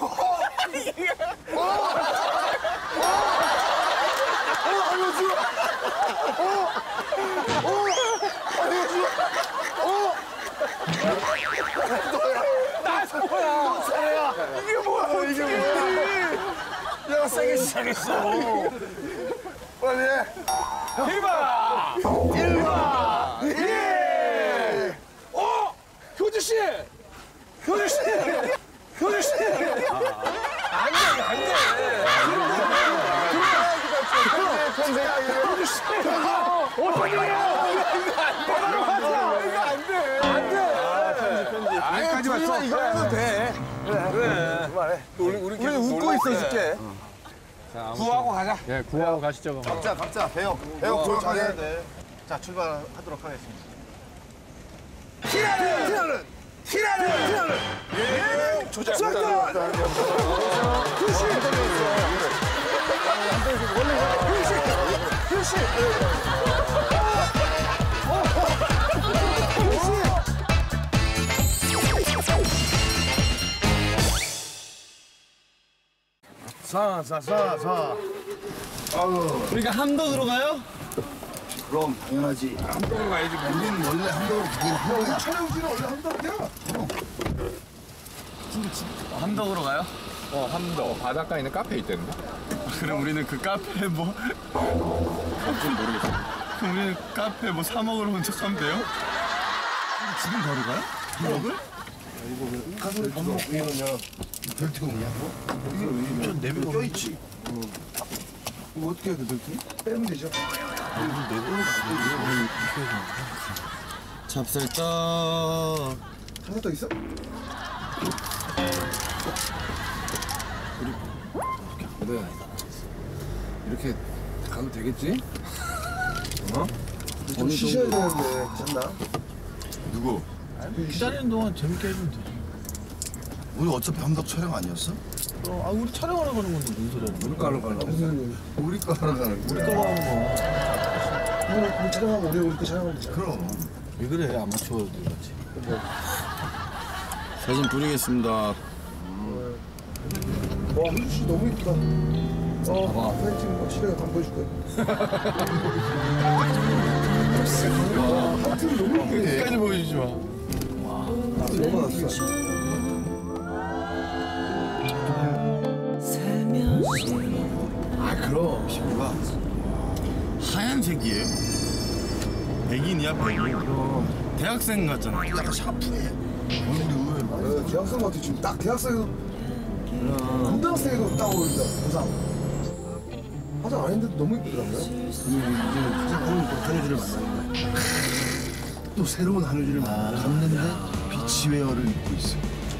[SPEAKER 3] 이게 뭐야, 이게 뭐야.
[SPEAKER 2] 야, 세게 시작했어. 빨리 해.
[SPEAKER 3] 일 박!
[SPEAKER 2] 일 박 이 일.
[SPEAKER 3] 어? 효주 씨! 효주 씨! 효주 씨! 안 돼, 안 돼. 효주 씨! 어떻게 해요? 바다로 가자! 이거 안 돼! 안 돼! 여기까지 왔어.
[SPEAKER 11] 이거 해도 돼.
[SPEAKER 3] 그래.
[SPEAKER 11] 우리 우리 웃고 있어 줄게.
[SPEAKER 1] 자, 아무튼-
[SPEAKER 3] 구하고 가자.
[SPEAKER 1] 예, 구하고 가시죠. 그럼.
[SPEAKER 2] 각자 각자 배역 배역 볼 차례. 자 출발하도록 하겠습니다.
[SPEAKER 5] 히라는 히라는 히라는 히라는 예 조작 조작 휴식 휴식 휴식
[SPEAKER 2] 사사사사.
[SPEAKER 11] 우리가 함덕으로 가요?
[SPEAKER 2] 그럼 당연하지.
[SPEAKER 3] 함덕으로 가야지. 뭐.
[SPEAKER 2] 우리는 원래 한국으로 가긴 한국이야.
[SPEAKER 5] 촬영지는 원래 한다고요?
[SPEAKER 11] 함덕으로 가요?
[SPEAKER 1] 어, 함덕. 바닷가에 있는 카페 있다는데?
[SPEAKER 11] 그럼 우리는 그 카페 뭐? 좀 모르겠어. 그럼 우리는 카페 뭐 사 먹으러 온 척하면 돼요? 지금 바로 가요? 먹을?
[SPEAKER 2] 가슴에 밥 먹고 이러냐? 벨트가 뭐냐? 이게 왜 저 내비가 껴있지? 이거 어떻게 해야 돼, 벨트? 빼면 되죠.
[SPEAKER 11] 찹쌀떡.
[SPEAKER 2] 하나 더 있어?
[SPEAKER 3] 그래. 이렇게 가도 되겠지? 어?
[SPEAKER 2] 좀 쉬셔야 되는데, 괜찮나?
[SPEAKER 11] 누구?
[SPEAKER 4] 기다리는 동안 재밌게 해주면 되지.
[SPEAKER 2] 우리 어차피 함덕 촬영 아니었어?
[SPEAKER 4] 어, 아 우리 촬영하러 가는 건데 무슨 소리야?
[SPEAKER 3] 우리 가는 거야.
[SPEAKER 2] 무슨 우리 거 하러 가는
[SPEAKER 4] 우리 거 하는 거.
[SPEAKER 5] 우리 우리 촬영하고 우리 우리 거 촬영하면 되잖아.
[SPEAKER 2] 그럼.
[SPEAKER 4] 왜 그래 아마추어들 같이.
[SPEAKER 11] 사진 뿌리겠습니다.
[SPEAKER 5] 와 휴식 너무 이쁘다. 어 사진 찍는 거 실내가 안 보여줄 거야. 하트 너무 이쁘네.
[SPEAKER 11] 끝까지 보여주지 마.
[SPEAKER 5] 하트 너무 많았어.
[SPEAKER 2] 아, 그럼. 피부가.
[SPEAKER 11] 하얀색이에요? 백인이야 백인. 대학생 같잖아.
[SPEAKER 2] 약간 샤프해. 얼굴이
[SPEAKER 5] 어, 대학생 같아 지금 딱 대학생에도 고등학생에도 딱 어울린다. 화장. 화장 안 했는데 너무 이쁘더라고요.
[SPEAKER 2] 한효주를 만나는 거야. 또 새로운 한효주를 만나. 갔는데 비치웨어를 입고 있어.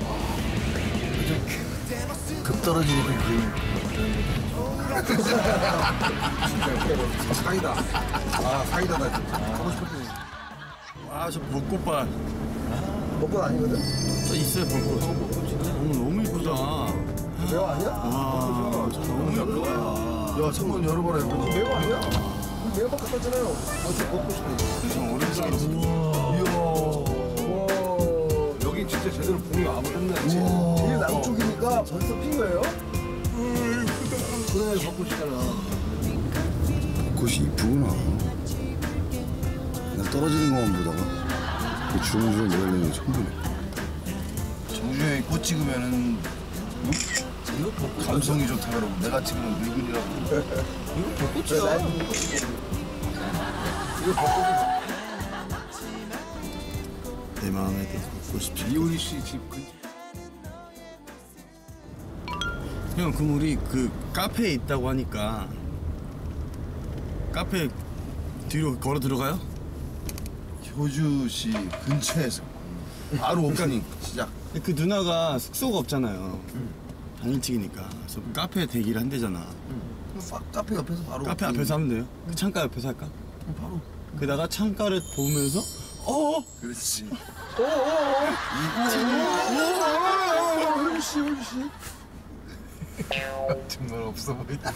[SPEAKER 2] 급 떨어지는 그
[SPEAKER 5] 사이다. 아 사이다다 진짜. 하고 싶었더니
[SPEAKER 11] 아, 저 벚꽃밭.
[SPEAKER 5] 먹고 아니거든?
[SPEAKER 11] 저 있어요, 벚꽃. 너무, 너무 이쁘다.
[SPEAKER 5] 매워 아니야?
[SPEAKER 11] 와, 저 너무 예쁘다.
[SPEAKER 2] 야, 창문 열어봐라. 이거.
[SPEAKER 5] 매워 아니야? 매워 갖다 잖아요. 어제 먹고 싶어.
[SPEAKER 11] 저 오렌지.
[SPEAKER 5] 이야. 와 여기 진짜 제대로 봄이 와버렸네. 제일 남쪽이니까 벌써 핀 거예요? 그래 벚꽃이잖아.
[SPEAKER 2] 벚꽃이 이쁘구나. 난 떨어지는 것만 보다가 그 주렁주렁 내려오는 게 처음 보네. 정주영이 꽃 찍으면은 뭐? 이거 벚꽃 감성이 좋다 그러고 내가 찍으면 늙은이라고.
[SPEAKER 5] 이거 벚꽃이야. 이거 벚꽃이.
[SPEAKER 11] 내 마음에 벚꽃 싶지.
[SPEAKER 5] 이효리 씨 집 근처.
[SPEAKER 11] 형, 그럼 우리 그 카페에 있다고 하니까 카페 뒤로 걸어 들어가요?
[SPEAKER 2] 효주시 근처에서 바로 오프닝 시작.
[SPEAKER 11] 그 누나가 숙소가 없잖아요. 당일치기니까. 그래서 카페 대기를 한대잖아.
[SPEAKER 2] 카페 옆에서 바로
[SPEAKER 11] 카페
[SPEAKER 2] 오프닝.
[SPEAKER 11] 앞에서 하면 돼요? 그 창가 옆에서 할까?
[SPEAKER 2] 바로.
[SPEAKER 11] 게다가 창가를 보면서 어?
[SPEAKER 2] 그렇지.
[SPEAKER 5] 효리 씨, 효리 씨.
[SPEAKER 2] 정말 없어 보인다.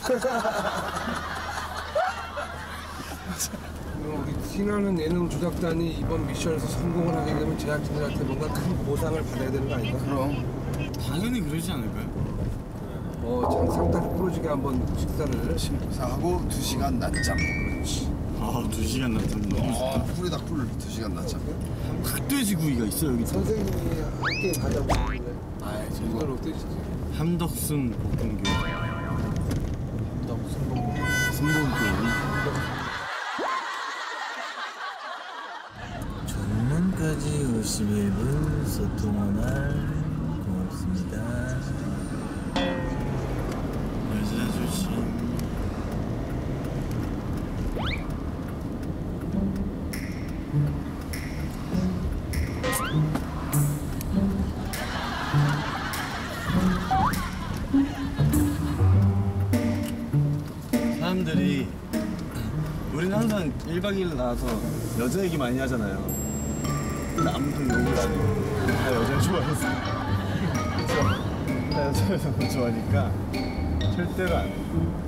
[SPEAKER 3] 우리 티나는 예능 조작단이 이번 미션에서 성공을 하게 되면 제작진들한테 뭔가 큰 보상을 받아야 되는 거 아닌가?
[SPEAKER 11] 그럼 당연히 그러지 않을까요?
[SPEAKER 3] 어, 장 상다리 부러지게 한번 식사를
[SPEAKER 2] 식사하고 두 시간 낮잠. 그렇지.
[SPEAKER 11] 아, 두 시간 낮잠 너무 좋다.
[SPEAKER 2] 아, 꿀이다 꿀. 두 시간 낮잠.
[SPEAKER 11] 흑돼지구이가 있어 여기.
[SPEAKER 5] 선생님이 함께 가자고 그러길래.
[SPEAKER 3] 아, 제대로 떼지지.
[SPEAKER 11] 함덕순 볶음교. 함덕순 볶음교. 순볶음.
[SPEAKER 4] 전문까지 오십일 분 소통원할 고맙습니다.
[SPEAKER 11] 여자 조심. 사람들이 우리는 항상 일 박 이 일 나와서 여자 얘기 많이 하잖아요. 근데 아무도 욕을 안 해요. 다 여자를 좋아해서. 그래서 다 여자를 너무 좋아하니까 절대로 안 해요.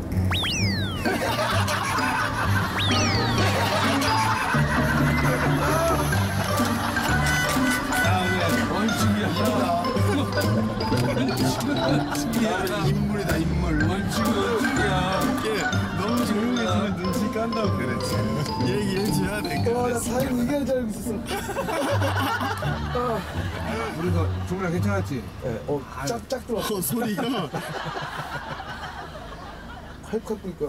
[SPEAKER 2] 인물이다 인물.
[SPEAKER 11] 원칙이야. 이게 너무 조용해지면 눈치 깐다고 그랬지. 얘기해줘야 돼.
[SPEAKER 5] 와, 나 사연 얘기하는 줄 알고 있었어.
[SPEAKER 3] 우리가 종이랑 괜찮았지?
[SPEAKER 5] 네, 어, 짝짝 들어.
[SPEAKER 11] 어, 소리가.
[SPEAKER 5] 콸콸 끓니까.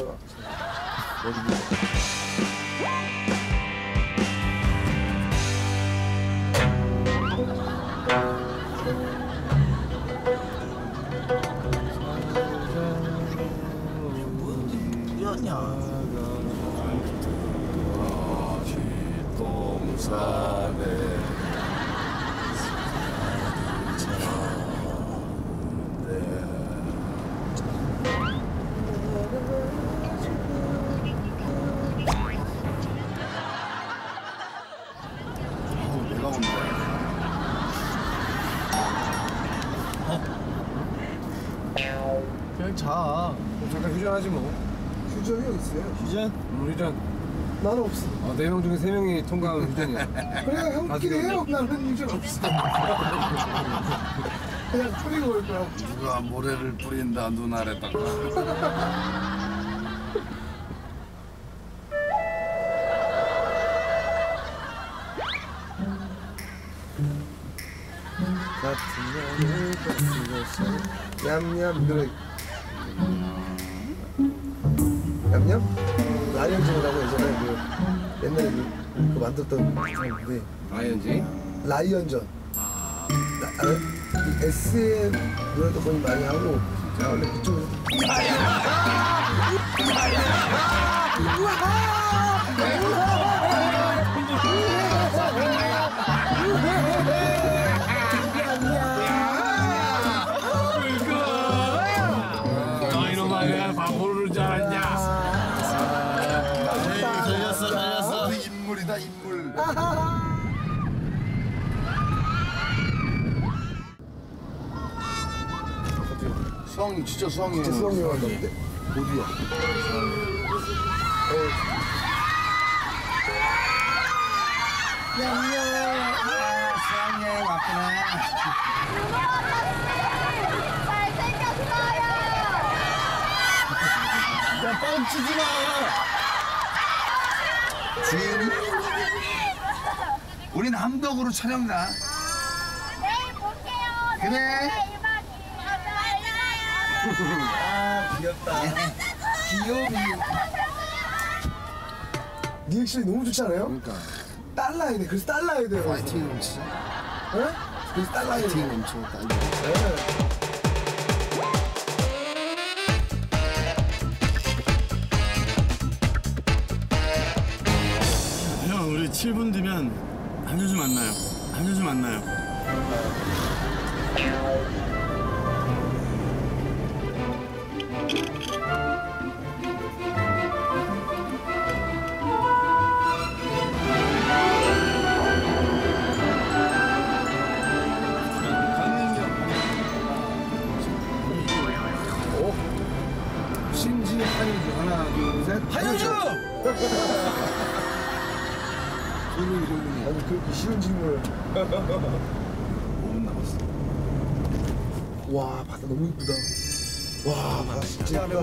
[SPEAKER 2] 내가 온다.
[SPEAKER 4] 그냥 자.
[SPEAKER 3] 잠깐 휴전하지 뭐.
[SPEAKER 5] 규정이 어디 있어요?
[SPEAKER 11] 휴전?
[SPEAKER 3] 음, 휴전.
[SPEAKER 5] 나는 없어.
[SPEAKER 3] 어, 네 명 중에 세 명이 통과하면 휴전이야.
[SPEAKER 5] 그래, 형끼리 해요. 나는 유전 없어. 그냥 뿌리고 올 거야.
[SPEAKER 2] 누가 모래를 뿌린다 눈 아래다가.
[SPEAKER 5] 같은 년을 거슬러서 냠냠 노래. 냠냠? 라이언즈라고 예전에 그 옛날에 그, 그 만들었던 사람인데
[SPEAKER 3] 아이언지?
[SPEAKER 5] 라이언전. 라, 아, 그 에스엠 노래도 거의 많이 하고 원래 그쪽에서
[SPEAKER 3] 너 이놈 아니야 바보를 줄 알았냐?
[SPEAKER 11] 걸렸어, 걸렸어.
[SPEAKER 2] 인물이다 인물. 수학이 진짜 수학이.
[SPEAKER 5] 진짜 수학여행 한다는데? 어디야?
[SPEAKER 2] 수학여행 왔구나. 야 뻥치지 마. 지은이? 우린 함덕으로 촬영 가.
[SPEAKER 10] 내일 볼게요.
[SPEAKER 2] 그래.
[SPEAKER 5] 아 귀엽다. 귀여움이. 리액션이 너무 좋지 않아요?
[SPEAKER 2] 그러니까.
[SPEAKER 5] 딸라야 돼. 그래서 딸라야 돼요.
[SPEAKER 2] 파이팅 넘치죠.
[SPEAKER 5] 어? 그래서 딸라야 돼.
[SPEAKER 2] 파이팅 넘쳐. 딸.
[SPEAKER 5] 네.
[SPEAKER 11] 형, 우리 칠 분 뒤면 한효주 만나요. 한효주 만나요.
[SPEAKER 3] 신지 한효주 하나 둘 셋.
[SPEAKER 5] 한효주!
[SPEAKER 3] 조민이 조민이.
[SPEAKER 5] 아니 그렇게 쉬운 질문을.
[SPEAKER 2] 오 분 남았어.
[SPEAKER 5] 와 바다 너무 이쁘다. 와 바다 진짜 예쁘다.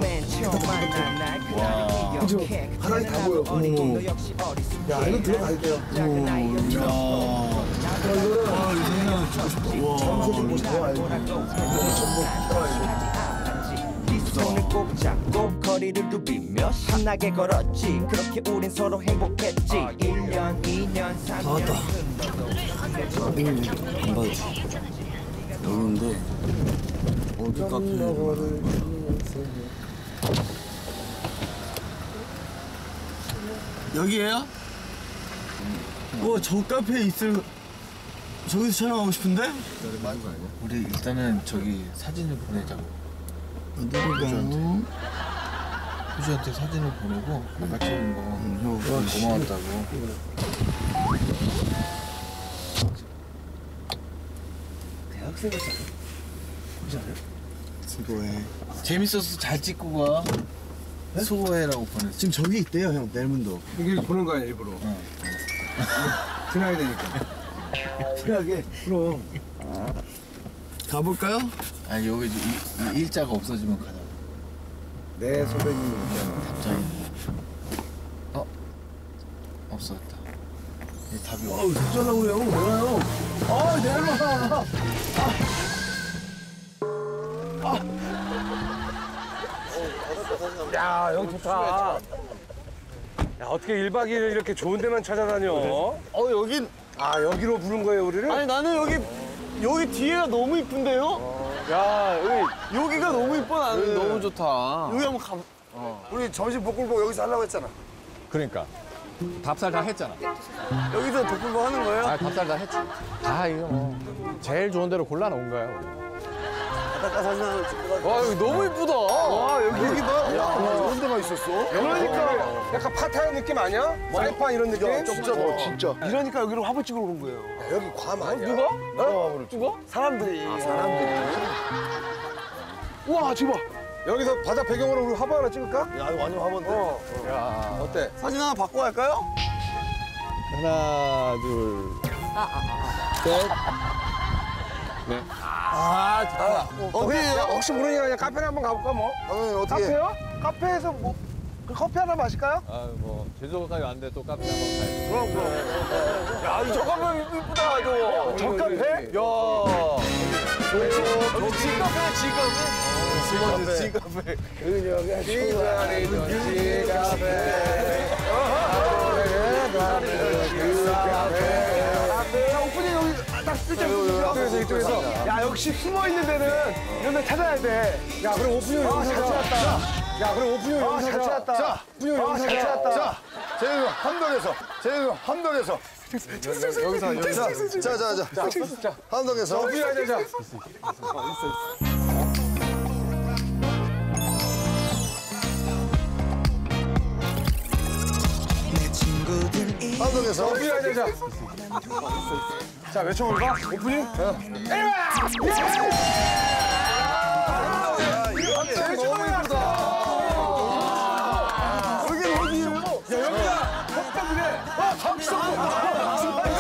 [SPEAKER 5] 그죠? 바다에 다 보여. 어머. 야 이거 들어가야 돼요.
[SPEAKER 11] 이야.
[SPEAKER 5] 전복 좀 보고 와야지. 전복 따라야지.
[SPEAKER 6] 손을 꼭 잡고 거리를 두비며 신나게 걸었지. 그렇게 우린 서로 행복했지. 일 년, 이 년, 삼 년
[SPEAKER 11] 땡기지. 안 받았지. 여기인데 어디 카페? 여기에요? 어, 저 카페에 있을 저기서 촬영하고 싶은데?
[SPEAKER 4] 우리 일단은 저기 사진을 보내자고.
[SPEAKER 11] 어디로 가요?
[SPEAKER 4] 휴지한테 사진을 보내고 내가 찍은 거 형 고마웠다고.
[SPEAKER 11] 대학생이잖아. 그렇지 않아요? 수고해.
[SPEAKER 4] 재밌어서 잘 찍고 가. 수고해라고 보냈어.
[SPEAKER 11] 지금 저기 있대요, 형. 넬문도.
[SPEAKER 3] 여기 보는 거야 일부러. 드나야 되니까.
[SPEAKER 11] 필요하게. 그럼. 가볼까요?
[SPEAKER 4] 아니 여기 이제 이, 이 일자가 없어지면 가자.
[SPEAKER 3] 네 선배님.
[SPEAKER 4] 갑자기. 어? 없어졌다. 이 답이 없어.
[SPEAKER 11] 어우, 속잘라고 그래요. 뭐라요? 아, 내려놔.
[SPEAKER 3] 야, 형 좋다. 야, 어떻게 일 박 이 일 이렇게 좋은 데만 찾아다녀?
[SPEAKER 5] 어, 여긴.
[SPEAKER 3] 아, 여기로 부른 거예요, 우리를?
[SPEAKER 5] 아니, 나는 여기, 여기 뒤에가 너무 이쁜데요? 야, 여기, 여기가 너무 이뻐, 나는.
[SPEAKER 4] 너무 좋다.
[SPEAKER 5] 여기 한번 가.
[SPEAKER 2] 우리 점심 볶음밥 여기서 하려고 했잖아.
[SPEAKER 1] 그러니까 답살 다 했잖아.
[SPEAKER 5] 여기서 볶음밥 하는 거예요?
[SPEAKER 1] 아, 답살 다 했지. 다 이거 뭐 제일 좋은 데로 골라놓은 거야. 우리.
[SPEAKER 5] 바닷가 사진 하나 찍고 가자.
[SPEAKER 4] 와 여기 너무 이쁘다.
[SPEAKER 5] 와, 여기, 여기 봐. 야,
[SPEAKER 2] 그런 데가 있었어?
[SPEAKER 3] 그러니까 약간 파타야 느낌 아니야? 사이판 이런 느낌?
[SPEAKER 2] 야, 진짜 너 진짜.
[SPEAKER 5] 이러니까 여기로 화보 찍으러 온 거예요.
[SPEAKER 2] 여기 괌 아니야?
[SPEAKER 3] 누가?
[SPEAKER 2] 어?
[SPEAKER 5] 누가? 사람들이.
[SPEAKER 2] 아, 사람들이.
[SPEAKER 5] 우와, 지금 봐.
[SPEAKER 3] 여기서 바다 배경으로 우리 화보 하나 찍을까?
[SPEAKER 2] 야, 이거 완전 화본데.
[SPEAKER 3] 어.
[SPEAKER 1] 야,
[SPEAKER 3] 어때?
[SPEAKER 5] 사진 하나 바꿔 갈까요?
[SPEAKER 1] 하나, 둘, 셋. 네.
[SPEAKER 5] 아, 좋다.
[SPEAKER 3] 어, 그냥 혹시 모르니까 그냥 카페를 한번 가볼까 뭐?
[SPEAKER 2] 아, 어떻게?
[SPEAKER 5] 카페요? 카페에서 뭐, 그 커피 하나 마실까요?
[SPEAKER 1] 아, 뭐 제주도까지 왔는데 또 카페 한번 가야지.
[SPEAKER 5] 그럼, 그럼. 야, 이 저카페 이쁘다, 이거. 저카페? 야. 여기 지카페야, 지카페.
[SPEAKER 4] 지카페. 지카페.
[SPEAKER 3] 그녀가 기다리던 지카페.
[SPEAKER 5] 야, 오프닝 여기 딱 쓸게.
[SPEAKER 3] 이쪽에서 이쪽에서.
[SPEAKER 5] 야, 역시 숨어 있는 데는 이런 데 찾아야 돼.
[SPEAKER 3] 야, 그럼 오프닝
[SPEAKER 5] 아,
[SPEAKER 3] 영상
[SPEAKER 5] 잘 찾았다.
[SPEAKER 3] 야, 그럼 오프닝
[SPEAKER 5] 아,
[SPEAKER 3] 영상
[SPEAKER 5] 잘 찾았다.
[SPEAKER 2] 자,
[SPEAKER 3] 오프닝
[SPEAKER 5] 아,
[SPEAKER 3] 영상
[SPEAKER 5] 잘 찾았다.
[SPEAKER 2] 자, 제주 함덕에서, 제주 함덕에서.
[SPEAKER 3] 여기서 여기서.
[SPEAKER 2] 자, 자, 자.
[SPEAKER 3] 자,
[SPEAKER 2] 함덕에서.
[SPEAKER 3] 오프닝 하자, 자.
[SPEAKER 2] 함덕에서.
[SPEAKER 3] 오프닝 하자, 자. 자, 외쳐볼까? 오프닝?
[SPEAKER 5] 너무 이쁘다. 여기 어디예요?
[SPEAKER 3] 야, 여기가 컵밥이네. 아, 감성.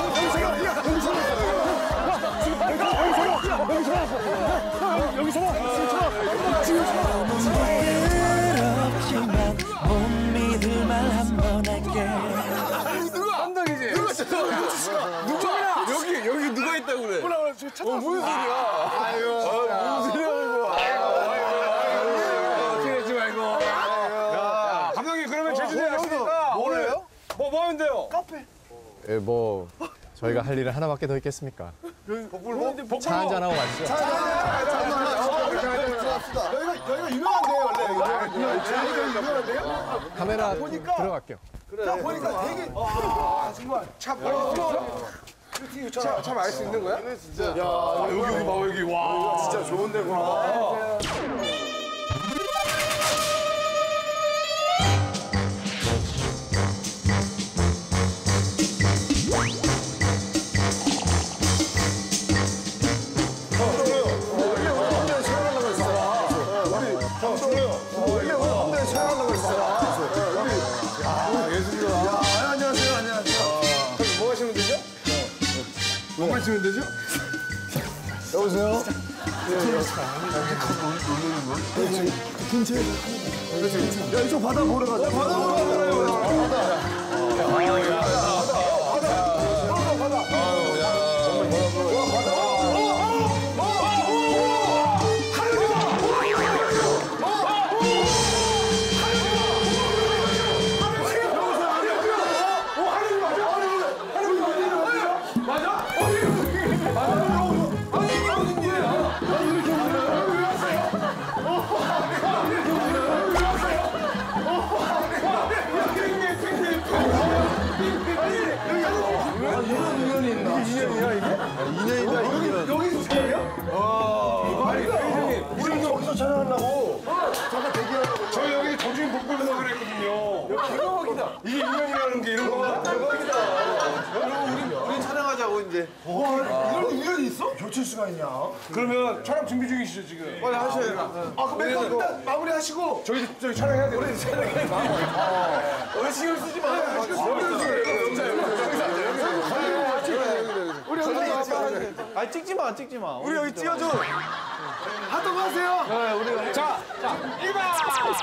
[SPEAKER 6] 부끄럽지만 못 믿을 말 한 번 할게.
[SPEAKER 3] 함덕이지?
[SPEAKER 4] 누구야? 여기 여기 누가 있다고 그래?
[SPEAKER 5] 뭐라 그래? 저
[SPEAKER 4] 어 무슨 소리야?
[SPEAKER 3] 아유,
[SPEAKER 5] 무슨 소리야,
[SPEAKER 3] 어떻게 하지 말고. 야, 감독님 그러면 제주도에 왔으니까 오늘 뭐, 뭐 하면 돼요?
[SPEAKER 5] 카페.
[SPEAKER 1] 예, 뭐 저희가 할 일은 하나밖에 더 있겠습니까?
[SPEAKER 5] 복불복?
[SPEAKER 1] 차 한잔 하고 가시죠.
[SPEAKER 5] 여기가, 여기가 유명한데요, 원래. 제주도 유명한데요?
[SPEAKER 1] 카메라
[SPEAKER 5] 보니까-
[SPEAKER 1] 들어갈게요.
[SPEAKER 5] 자, 보니까 되게. 아, 정말.
[SPEAKER 3] 차 마실 수 있어? 차, 차 마실 수 있는 거야?
[SPEAKER 5] 진짜. 야, 여기, 여기 봐, 여기. 와. 진짜 좋은 데구나.
[SPEAKER 3] 뭐 하시면 되죠? 뭐 하시면 되죠?
[SPEAKER 5] 여보세요? 야, 이쪽 바다 보러 가자. 바다 보러 가자.
[SPEAKER 3] 아, 이게 인연이라는 게 이런 건가?
[SPEAKER 4] 대박이다. 그럼 우리 우리 촬영하자고 이제.
[SPEAKER 5] 이런 인연이 있어? 겹칠 수가 있냐?
[SPEAKER 3] 그러면 촬영 준비 중이시죠 지금?
[SPEAKER 4] 빨리 하셔야 돼.
[SPEAKER 5] 아, 그럼 멤버 일단 마무리하시고.
[SPEAKER 3] 저희 저희 촬영해야 돼요. 우리
[SPEAKER 5] 촬영해.
[SPEAKER 4] 왜 신경 쓰지 마.
[SPEAKER 5] 우리 여기
[SPEAKER 4] 아 찍지 마, 찍지 마.
[SPEAKER 5] 우리 여기 찍어줘. 하던 거 하세요.
[SPEAKER 4] 네, 우리
[SPEAKER 3] 자, 자, 일 번!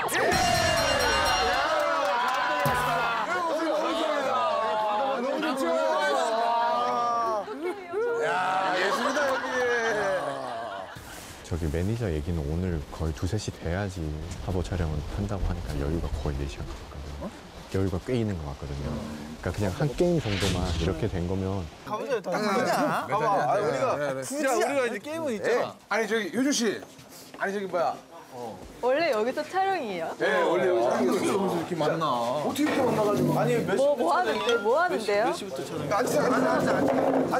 [SPEAKER 1] 저기 매니저 얘기는 오늘 거의 두세 시 돼야지 화보 촬영을 한다고 하니까 여유가 거의 네 시간 가거든요. 여유가 꽤 있는 것 같거든요. 그러니까 그냥 한 게임 정도만 이렇게 된 거면
[SPEAKER 4] 가보자. 그냥. 봐봐. 아, 우리가 굳이 우리가 이제 게임은 있잖아.
[SPEAKER 3] 아니 저기 효주 씨, 아니 저기 뭐야?
[SPEAKER 9] 원래 여기서 촬영이에요?
[SPEAKER 3] 네, 원래 여기 촬영이었어.
[SPEAKER 4] 이렇게 만나.
[SPEAKER 5] 어떻게 이렇게 만나가지고.
[SPEAKER 4] 아니 몇
[SPEAKER 9] 뭐,
[SPEAKER 4] 시부터
[SPEAKER 9] 뭐 하는데? 뭐 하는데요?
[SPEAKER 4] 몇 시부터 촬영?
[SPEAKER 5] 앉으세요, 앉으세요, 앉으세요.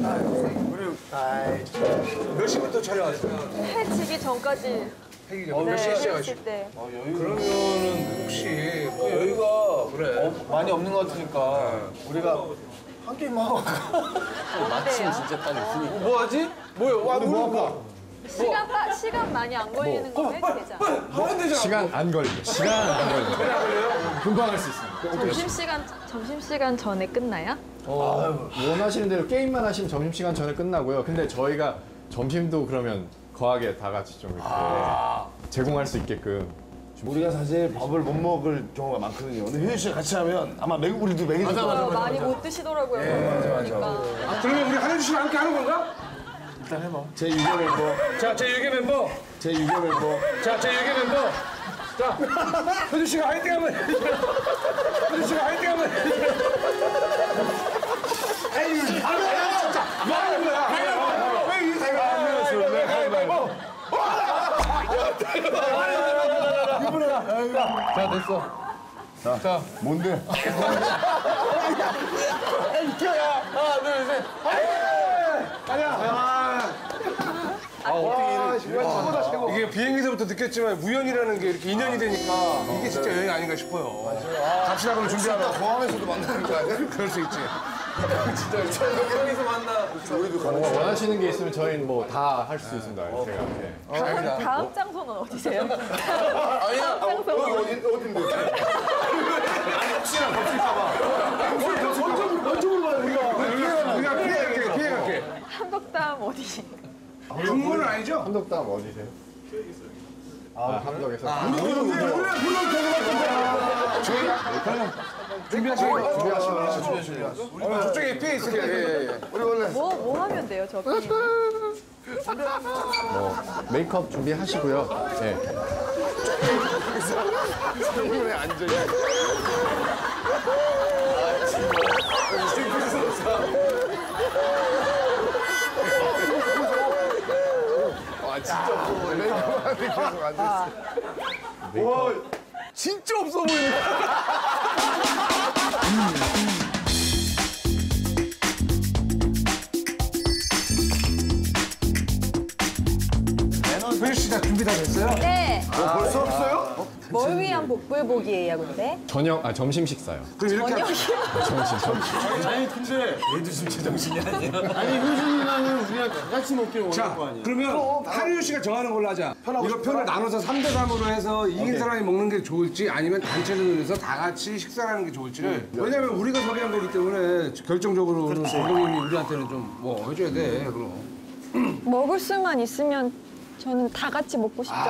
[SPEAKER 5] 앉으세요.
[SPEAKER 3] 몇 시부터 촬영하셨어요?
[SPEAKER 9] 해 지기 전까지.
[SPEAKER 3] 해기 전. 몇 시에 시작하시고?
[SPEAKER 9] 했을 때.
[SPEAKER 3] 그러면은 혹시 또 여유가 그래?
[SPEAKER 4] 어, 많이 없는 것 같으니까 우리가 한 게임만 하고
[SPEAKER 9] 마침
[SPEAKER 4] 진짜 딱 있으니까. 뭐 하지? 뭐야? 와, 뭐 할까?
[SPEAKER 9] 시간, 빠, 시간 많이 안 걸리는 거 해도 되잖아.
[SPEAKER 3] 하면 되잖아.
[SPEAKER 1] 시간 안 걸려. 시간 안 걸려. 금방 할 수 있습니다.
[SPEAKER 9] 점심시간, 점심시간 전에 끝나요?
[SPEAKER 1] 어, 원하시는 대로 게임만 하시면 점심시간 전에 끝나고요. 근데 저희가 점심도 그러면 거하게 다 같이 좀 이렇게 제공할 수 있게끔.
[SPEAKER 2] 우리가 사실 밥을 못 먹을 경우가 많거든요. 근데 효주 씨가 같이 하면 아마 매, 우리도 먹이줄 거예요.
[SPEAKER 9] 어, 많이 못 드시더라고요. 그러니까.
[SPEAKER 3] 아, 그러면 우리 한효주 씨랑 함께 하는 건가?
[SPEAKER 2] 일단 해봐. 제 육 개 멤버.
[SPEAKER 3] 자, 제 육 개 멤버.
[SPEAKER 2] 제 육 개 멤버.
[SPEAKER 3] 자, 제 육 개 멤버. 자, 효주 씨가 화이팅 하면. 효주 씨가 화이팅 하면. 에이, 아, 진짜. 뭐 하는 거야? 왜 이렇게 왜 가위바위보.
[SPEAKER 4] 자, 됐어.
[SPEAKER 2] 자, 자, 뭔데?
[SPEAKER 4] 하나, 둘, 셋.
[SPEAKER 3] 아, 어떻게 이래. 이게 비행기에서부터 느꼈지만 우연이라는 게 이렇게 인연이 되니까 이게 진짜 여행 아닌가 싶어요. 맞아요. 갑시다 그럼 준비하러.
[SPEAKER 2] 공항에서도 만나는 거 아니야?
[SPEAKER 3] 그럴 수 있지.
[SPEAKER 4] 진짜 여기서 만나.
[SPEAKER 2] 우리도 가는
[SPEAKER 1] 뭐 원하시는 게 있으면 저희는 뭐 다 할 수 있습니다. 제가. 네.
[SPEAKER 9] 다음, 다음 장소는 어디세요?
[SPEAKER 2] 아니야.
[SPEAKER 9] 다음
[SPEAKER 2] 여기
[SPEAKER 9] 장소는
[SPEAKER 2] 어디, 어딘데? 아니, 혹시나 겹칠까봐.
[SPEAKER 5] 먼저, 먼저 물어봐요, 우리가.
[SPEAKER 3] 그냥 피해갈게, 피해갈게.
[SPEAKER 9] 한덕담 어디?
[SPEAKER 3] 중문은 아니죠?
[SPEAKER 1] 함덕담 어디세요? 아, 함덕에서.
[SPEAKER 3] 준비하시고.
[SPEAKER 1] 준비하시고.
[SPEAKER 3] 저쪽에 피해 있을게요. 예, 예.
[SPEAKER 2] 우리 원래
[SPEAKER 9] 뭐, 뭐 하면 돼요, 저 게임?
[SPEAKER 1] 뭐 메이크업 준비하시고요. 네.
[SPEAKER 2] 창문에 앉아있는. 아, 진짜 없어 보이네. 메이크업하는데 계속 앉아있어.
[SPEAKER 1] 메이크업.
[SPEAKER 4] 진짜 없어 보이네.
[SPEAKER 3] 효주 씨 다 준비 다 됐어요?
[SPEAKER 9] 네.
[SPEAKER 2] 벌써 없어요?
[SPEAKER 9] 뭘 위한 복불복이에요, 근데?
[SPEAKER 1] 저녁, 아, 점심 식사요.
[SPEAKER 3] 그럼 이렇게
[SPEAKER 9] 저녁이요?
[SPEAKER 1] 점심, 점심.
[SPEAKER 11] 아니 근데 얘도 지금 제정신이 아니야. 아니 효준이랑은 우리가 다 같이 먹기를 원할
[SPEAKER 3] 자,
[SPEAKER 11] 거 아니야.
[SPEAKER 3] 그러면 한효주 씨가 정하는 걸로 하자. 이거 편을 나눠서 삼 대 삼으로 해서 이긴 사람이 먹는 게 좋을지 아니면 단체로 해서 다 같이 식사를 하는 게 좋을지를. 왜냐면 우리가 섭외한 거기 때문에 결정적으로는 감독님이 우리한테는 좀 뭐 해줘야 돼, 그럼.
[SPEAKER 9] 먹을 수만 있으면 저는 다 같이 먹고 싶죠.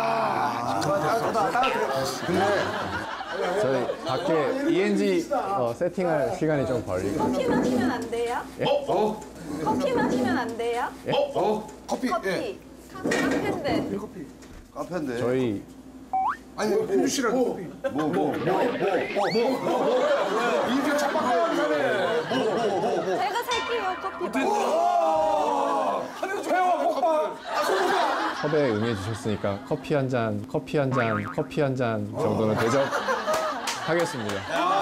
[SPEAKER 1] 저희 밖에 이엔지 어, 세팅할 시간이 좀 걸리고.
[SPEAKER 9] 커피 마시면 안 돼요?
[SPEAKER 3] 어?
[SPEAKER 9] 커피 마시면 안 돼요?
[SPEAKER 3] 어? 커피.
[SPEAKER 9] 커피.
[SPEAKER 3] 예.
[SPEAKER 9] 카페인데.
[SPEAKER 2] 카페인데.
[SPEAKER 1] 저희
[SPEAKER 3] 아니, 효주 씨랑 커피.
[SPEAKER 2] 뭐, 뭐, 뭐, 뭐, 뭐.
[SPEAKER 3] 인생 착박하는 사람이네.
[SPEAKER 9] 제가 살게요, 커피.
[SPEAKER 3] 회와 먹방.
[SPEAKER 1] 섭외에 응해주셨으니까 커피 한 잔, 커피 한 잔, 커피 한 잔 정도는 대접하겠습니다.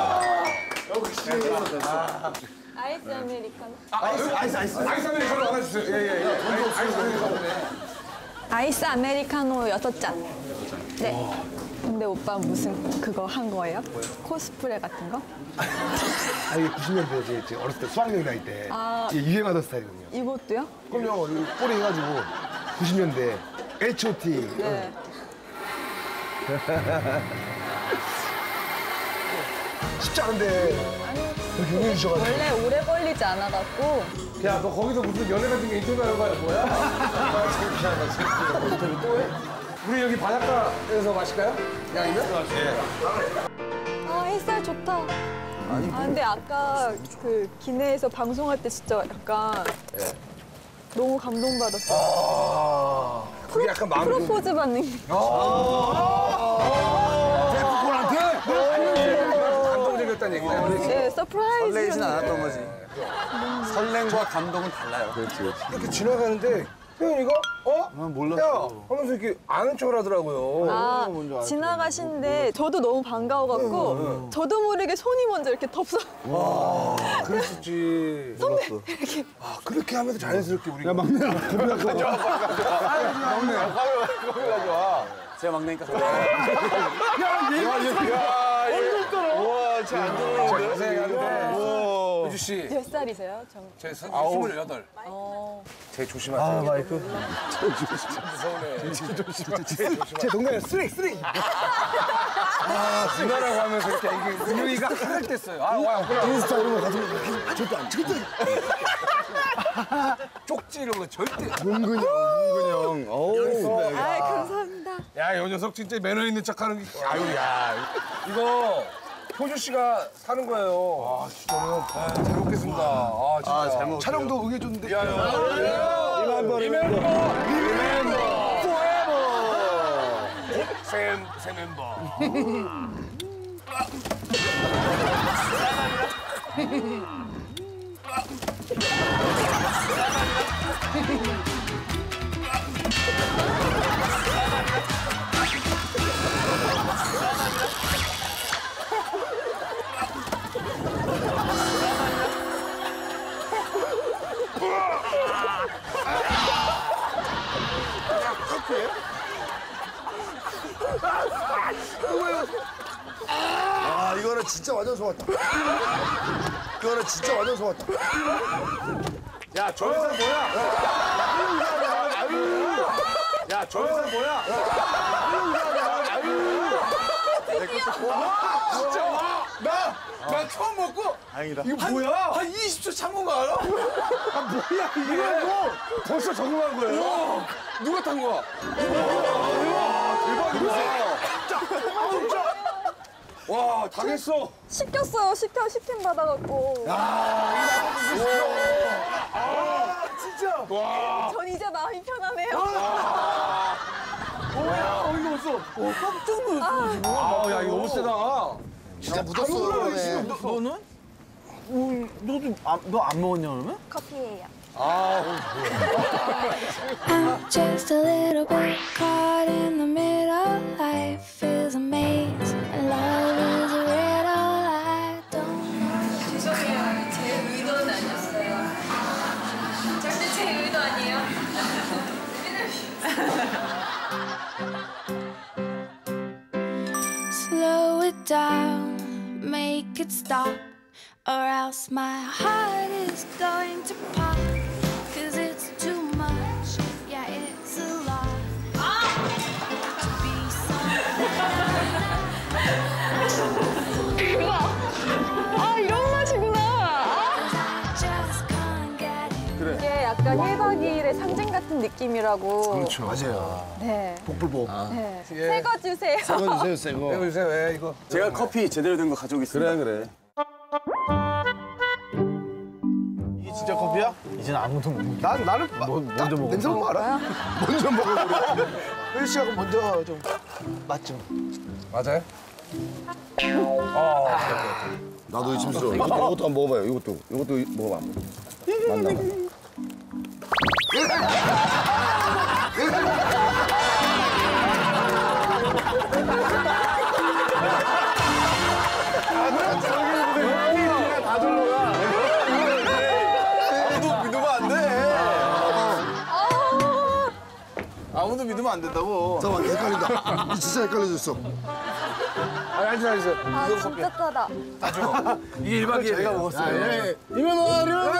[SPEAKER 9] 아이스 아메리카노.
[SPEAKER 3] 아이스, 아이스, 아이스. 아이스 아메리카노 하나 주세요. 예, 예, 예. 아이스 아메리카노.
[SPEAKER 9] 아이스 아메리카노 여섯 잔. 네. 근데 오빠 무슨 그거 한 거예요? 코스프레 같은 거?
[SPEAKER 5] 아, 이게 구십 년대 제, 제 어렸을 때 수학여행 다닐 때
[SPEAKER 9] 아.
[SPEAKER 5] 이게 유행하던 스타일이거든요.
[SPEAKER 9] 이것도요?
[SPEAKER 5] 그럼요, 이 꼬리 해가지고 구십 년대 에이치 오 티.
[SPEAKER 9] 네.
[SPEAKER 5] 쉽지 않은데 이렇게 응해 주셔가지고.
[SPEAKER 9] 원래 오래 걸리지 않아갖고.
[SPEAKER 3] 야, 너 거기서 무슨 연애 같은 게 인터뷰하는 거야, 뭐야? 인터뷰 또 해? 우리 여기 바닷가에서 마실까요? 양이면? 예.
[SPEAKER 9] 아, 햇살 좋다. 아, 근데 아까 그 기내에서 방송할 때 진짜 약간 너무 감동받았어요.
[SPEAKER 3] 아, 그게 약간 마음이 좀-
[SPEAKER 9] 프로포즈 받는 게.
[SPEAKER 3] 감동적이었다는 얘기다.
[SPEAKER 9] 네, 서프라이즈.
[SPEAKER 4] 설레이진 않았던 거지.
[SPEAKER 11] 설렘과 감동은 달라요.
[SPEAKER 1] 그렇지, 그렇지.
[SPEAKER 3] 이렇게 지나가는데 태연이가 어?
[SPEAKER 4] 몰랐어.
[SPEAKER 3] 야! 하면서 이렇게 아는 척을 하더라고요.
[SPEAKER 9] 아, 지나가시는데 저도 너무 반가워갖고 저도 모르게 손이 먼저 이렇게 덥서.
[SPEAKER 3] 아, 그랬었지.
[SPEAKER 9] 선배 이렇게.
[SPEAKER 3] 아, 그렇게 하면서 자연스럽게 우리가. 야,
[SPEAKER 5] 막내야, 겁나 커.
[SPEAKER 3] 막내야.
[SPEAKER 11] 거기가 좋아. 제가 막내니까 그래.
[SPEAKER 4] 우와, 쟤안 들어오는데?
[SPEAKER 3] 유주 씨,
[SPEAKER 9] 몇 살이세요? 정...
[SPEAKER 3] 제 스물여덟.
[SPEAKER 9] 어.
[SPEAKER 3] 제 조심하세요.
[SPEAKER 5] 아, 마이크.
[SPEAKER 3] 무서우네.
[SPEAKER 5] 제 동네에 쓰레기, 쓰레기.
[SPEAKER 3] 아, 누나라고 하면서 이렇게 이게 은영이가 하늘 뗐어요. 아, 와, 그래.
[SPEAKER 5] 인스타 이런 거 가지고 아, 절대 안, 절대 안.
[SPEAKER 3] 쪽지 이런 거 절대.
[SPEAKER 5] 문근영, 문근영. 어우.
[SPEAKER 9] 아, 감사합니다.
[SPEAKER 3] 야, 이 녀석 진짜 매너 있는 척 하는 게. 아유, 야. 이거 효주 씨가 사는 거예요. 아, 진짜요? 아, 잘 먹겠습니다. 아, 진짜.
[SPEAKER 11] 아, 잘 먹.
[SPEAKER 5] 촬영도 응해줬는데.
[SPEAKER 3] 야, 야, 야.
[SPEAKER 5] 리멤버, 리멤버.
[SPEAKER 3] 리멤버. 포에버. 새, 새 멤버.
[SPEAKER 2] 아, 이거는 진짜 완전 속았다. 이거는 진짜 완전 속았다.
[SPEAKER 3] 야, 저 회사 뭐야? 야, 저 회사 뭐야? 진짜 와! 나, 나 처음 먹고
[SPEAKER 11] 다행이다.
[SPEAKER 3] 이거 뭐야? 한 이십 초 참은 거 알아? 아, 뭐야 이게? 이거 벌써 적응한 거예요? 우와, 누가 탄 거야? 우와, 대박이다. 진짜. 와, 당했어.
[SPEAKER 9] 시켰어요. 시켜, 시킨 받아갖고.
[SPEAKER 3] 아,
[SPEAKER 5] 진짜.
[SPEAKER 3] 와.
[SPEAKER 9] 전 이제 마음이 편하네요.
[SPEAKER 3] 뭐야? 어이가 없어. 와, 깜짝 놀랐어, 지금. 아, 야, 이거 너무 세다.
[SPEAKER 2] 진짜 묻었어. 그러네.
[SPEAKER 4] 너, 너는? 어, 너도 너 안 먹었냐 그러면?
[SPEAKER 9] 커피예요.
[SPEAKER 10] I'm just a little bit caught in the middle. Life is a maze, and love is a riddle. I don't know.
[SPEAKER 9] 죄송해요. 제 의도는 아니었어요. 절대 제 의도 아니에요.
[SPEAKER 10] Slow it down, make it stop, or else my heart is going to pop. Cause it's too much, yeah, it's a lot. To be
[SPEAKER 9] 아, 이런 맛이구나.
[SPEAKER 10] just can't get it.
[SPEAKER 9] 이게 약간 일 박 이 일의 상징 같은 느낌이라고.
[SPEAKER 5] 그렇죠. 맞아요.
[SPEAKER 9] 네.
[SPEAKER 5] 복불복.
[SPEAKER 9] 네.
[SPEAKER 3] 예.
[SPEAKER 9] 새거 주세요.
[SPEAKER 2] 이거 주세요, 새 거.
[SPEAKER 3] 이거 주세요, 왜 이거?
[SPEAKER 11] 제가 커피 제대로 된 거 가져오겠습니다.
[SPEAKER 4] 그래 그래. 이게 진짜 커피야? 이젠 아무도 못 먹어.
[SPEAKER 5] 난, 나는 마-
[SPEAKER 4] 뭐,
[SPEAKER 5] 나
[SPEAKER 4] 먼저 먹어.
[SPEAKER 5] 냄새 보면 알아? 먼저 먹어보래. 혜리 씨가 그럼 먼저 좀 맛 좀.
[SPEAKER 3] 맞아요? 어,
[SPEAKER 2] 나도 의심스러워. 이것도, 이것도 한번 먹어봐요. 이것도, 이것도 먹어봐. 맞나 봐.
[SPEAKER 4] 아무도 믿으면
[SPEAKER 2] 그러면 안 된다고. 잠깐만, 헷갈린다. 진짜 헷갈려졌어.
[SPEAKER 5] 아니, 앉으세요, 앉으세요.
[SPEAKER 9] 아 진짜 짜다.
[SPEAKER 5] 이게 일 박 이 일. 제가 먹었어요.
[SPEAKER 4] 이면 와르르.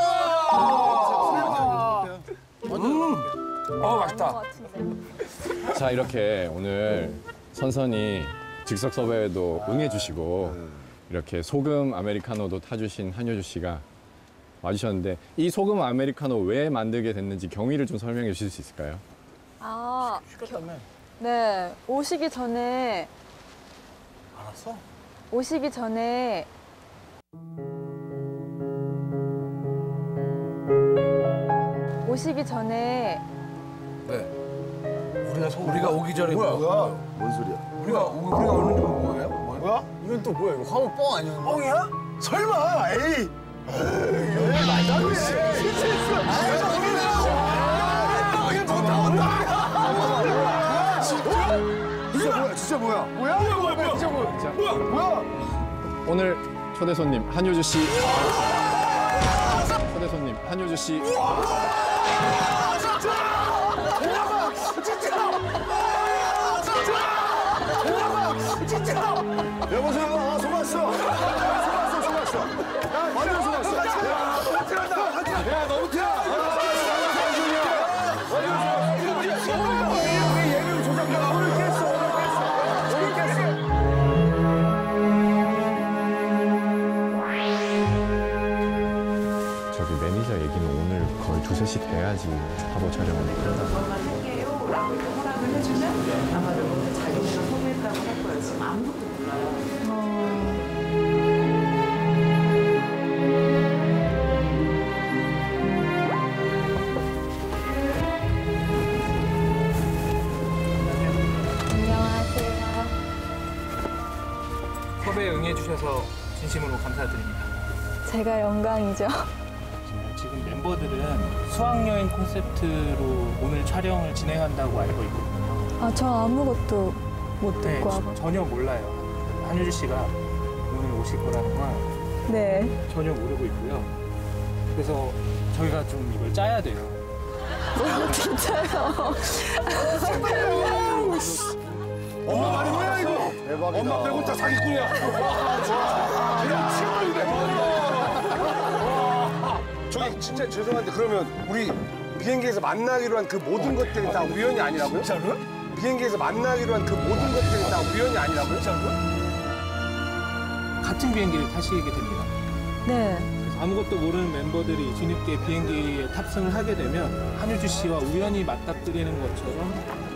[SPEAKER 5] 어, 맛있다.
[SPEAKER 9] 같은데.
[SPEAKER 1] 자, 이렇게 오늘 선선히 즉석 섭외에도 응해주시고 이렇게 소금 아메리카노도 타주신 한효주 씨가 와주셨는데 이 소금 아메리카노 왜 만들게 됐는지 경위를 좀 설명해 주실 수 있을까요?
[SPEAKER 9] 아, 네. 오시기 전에.
[SPEAKER 5] 알았어?
[SPEAKER 9] 오시기 전에. 오시기 전에.
[SPEAKER 5] 우리가 소, 우리가 오기 전에 뭐야?
[SPEAKER 2] 뭐야? 뭔 소리야?
[SPEAKER 5] 우리가 오- 우리가 오는 게 뭐예요? 뭐야?
[SPEAKER 4] 뭐야? 이건 또 뭐야? 이거 화물 뻥 아니야?
[SPEAKER 5] 뻥이야? 설마? 에이. 에이, 말도 안 돼. 실수했어. 이게 더 나온다. 진짜?
[SPEAKER 2] 진짜 뭐야? 진짜 뭐야?
[SPEAKER 5] 뭐야? 뭐야? 뭐야? 뭐야? 진짜 뭐야? 뭐야? 뭐야?
[SPEAKER 1] 오늘 초대 손님 한효주 씨. 초대 손님 한효주 씨.
[SPEAKER 2] 여보세요? 아, 속았어. 속았어, 속았어. 완전 속았어.
[SPEAKER 5] 야, 너무 티난다. 야, 너무 티나. 예능 조작가 오늘 깼어. 오늘 깼어.
[SPEAKER 1] 저기 매니저 얘기는 오늘 거의 두세 시 돼야지 화보 촬영을 한다고.
[SPEAKER 12] 할게요 라고 허락을 해주면 아마도 자기네가 소개했다고 할 거예요. 지금 아무것도 몰라요.
[SPEAKER 9] 안녕하세요.
[SPEAKER 13] 섭외에 응해주셔서 진심으로 감사드립니다.
[SPEAKER 9] 제가 영광이죠.
[SPEAKER 13] 지금 멤버들은 수학여행 콘셉트로 오늘 촬영을 진행한다고 알고 있거든요.
[SPEAKER 9] 아, 저 아무것도 못
[SPEAKER 13] 네,
[SPEAKER 9] 듣고 와가지고.
[SPEAKER 13] 전혀 몰라요. 한효주 씨가 오늘 오실 거라는 걸
[SPEAKER 9] 네.
[SPEAKER 13] 전혀 모르고 있고요. 그래서 저희가 좀 이걸 짜야 돼요.
[SPEAKER 9] 진짜요?
[SPEAKER 5] 엄마 말이 뭐야 이거?
[SPEAKER 2] 대박이다.
[SPEAKER 5] 엄마 빼고 다 사기꾼이야. 와, 좋아. 그냥 치워버리네. 저기 진짜 죄송한데 그러면 우리 비행기에서 만나기로 한 그 모든 것들이 다 우연이 아니라고요? 진짜로? 비행기에서 만나기로 한 그 모든 것들이 다 우연이 아니라고요? 진짜로?
[SPEAKER 13] 같은 비행기를 타시게 됩니다.
[SPEAKER 9] 네.
[SPEAKER 13] 그래서 아무것도 모르는 멤버들이 뒤늦게 비행기에 탑승을 하게 되면 한효주 씨와 우연히 맞닥뜨리는 것처럼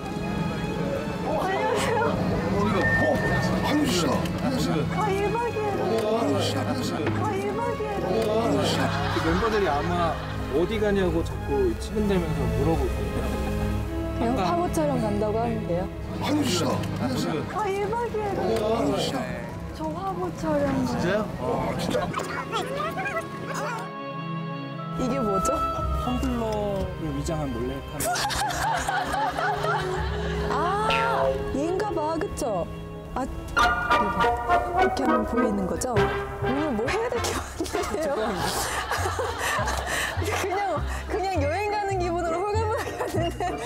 [SPEAKER 2] 한유 씨다.
[SPEAKER 9] 아, 일 박이에요.
[SPEAKER 2] 한유 씨다. 한유 씨다.
[SPEAKER 9] 아, 일 박이에요.
[SPEAKER 13] 그 멤버들이 아마 어디 가냐고 자꾸 치근대면서 물어볼 거예요.
[SPEAKER 9] 그냥 화보 촬영 간다고 하는데요.
[SPEAKER 2] 한유 씨다.
[SPEAKER 9] 아, 일 박이에요.
[SPEAKER 2] 한유 씨다.
[SPEAKER 9] 저 화보 촬영.
[SPEAKER 4] 진짜요?
[SPEAKER 2] 아, 진짜.
[SPEAKER 9] 이게 뭐죠?
[SPEAKER 13] 텀블러를 위장한 몰래카메라.
[SPEAKER 9] 아, 얘인가 봐, 그쵸? 아, 이거. 이렇게 하면 보이는 거죠? 오늘 뭐 해야 될 게 많네요. 그냥, 그냥 여행 가는 기분으로 홀가분하게 왔는데.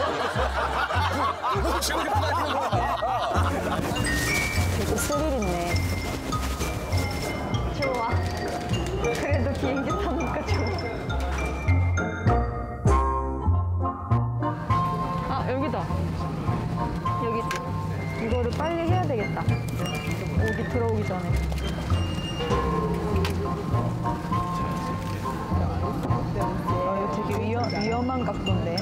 [SPEAKER 9] 되게 스릴 있네. 좋아. 그래도 비행기 타니까 좋아. 아, 여기다. 여기 있지. 이거를 빨리 해야 되겠다. 오기 들어오기 전에. 아, 이거 되게 위험, 위험한 각도인데.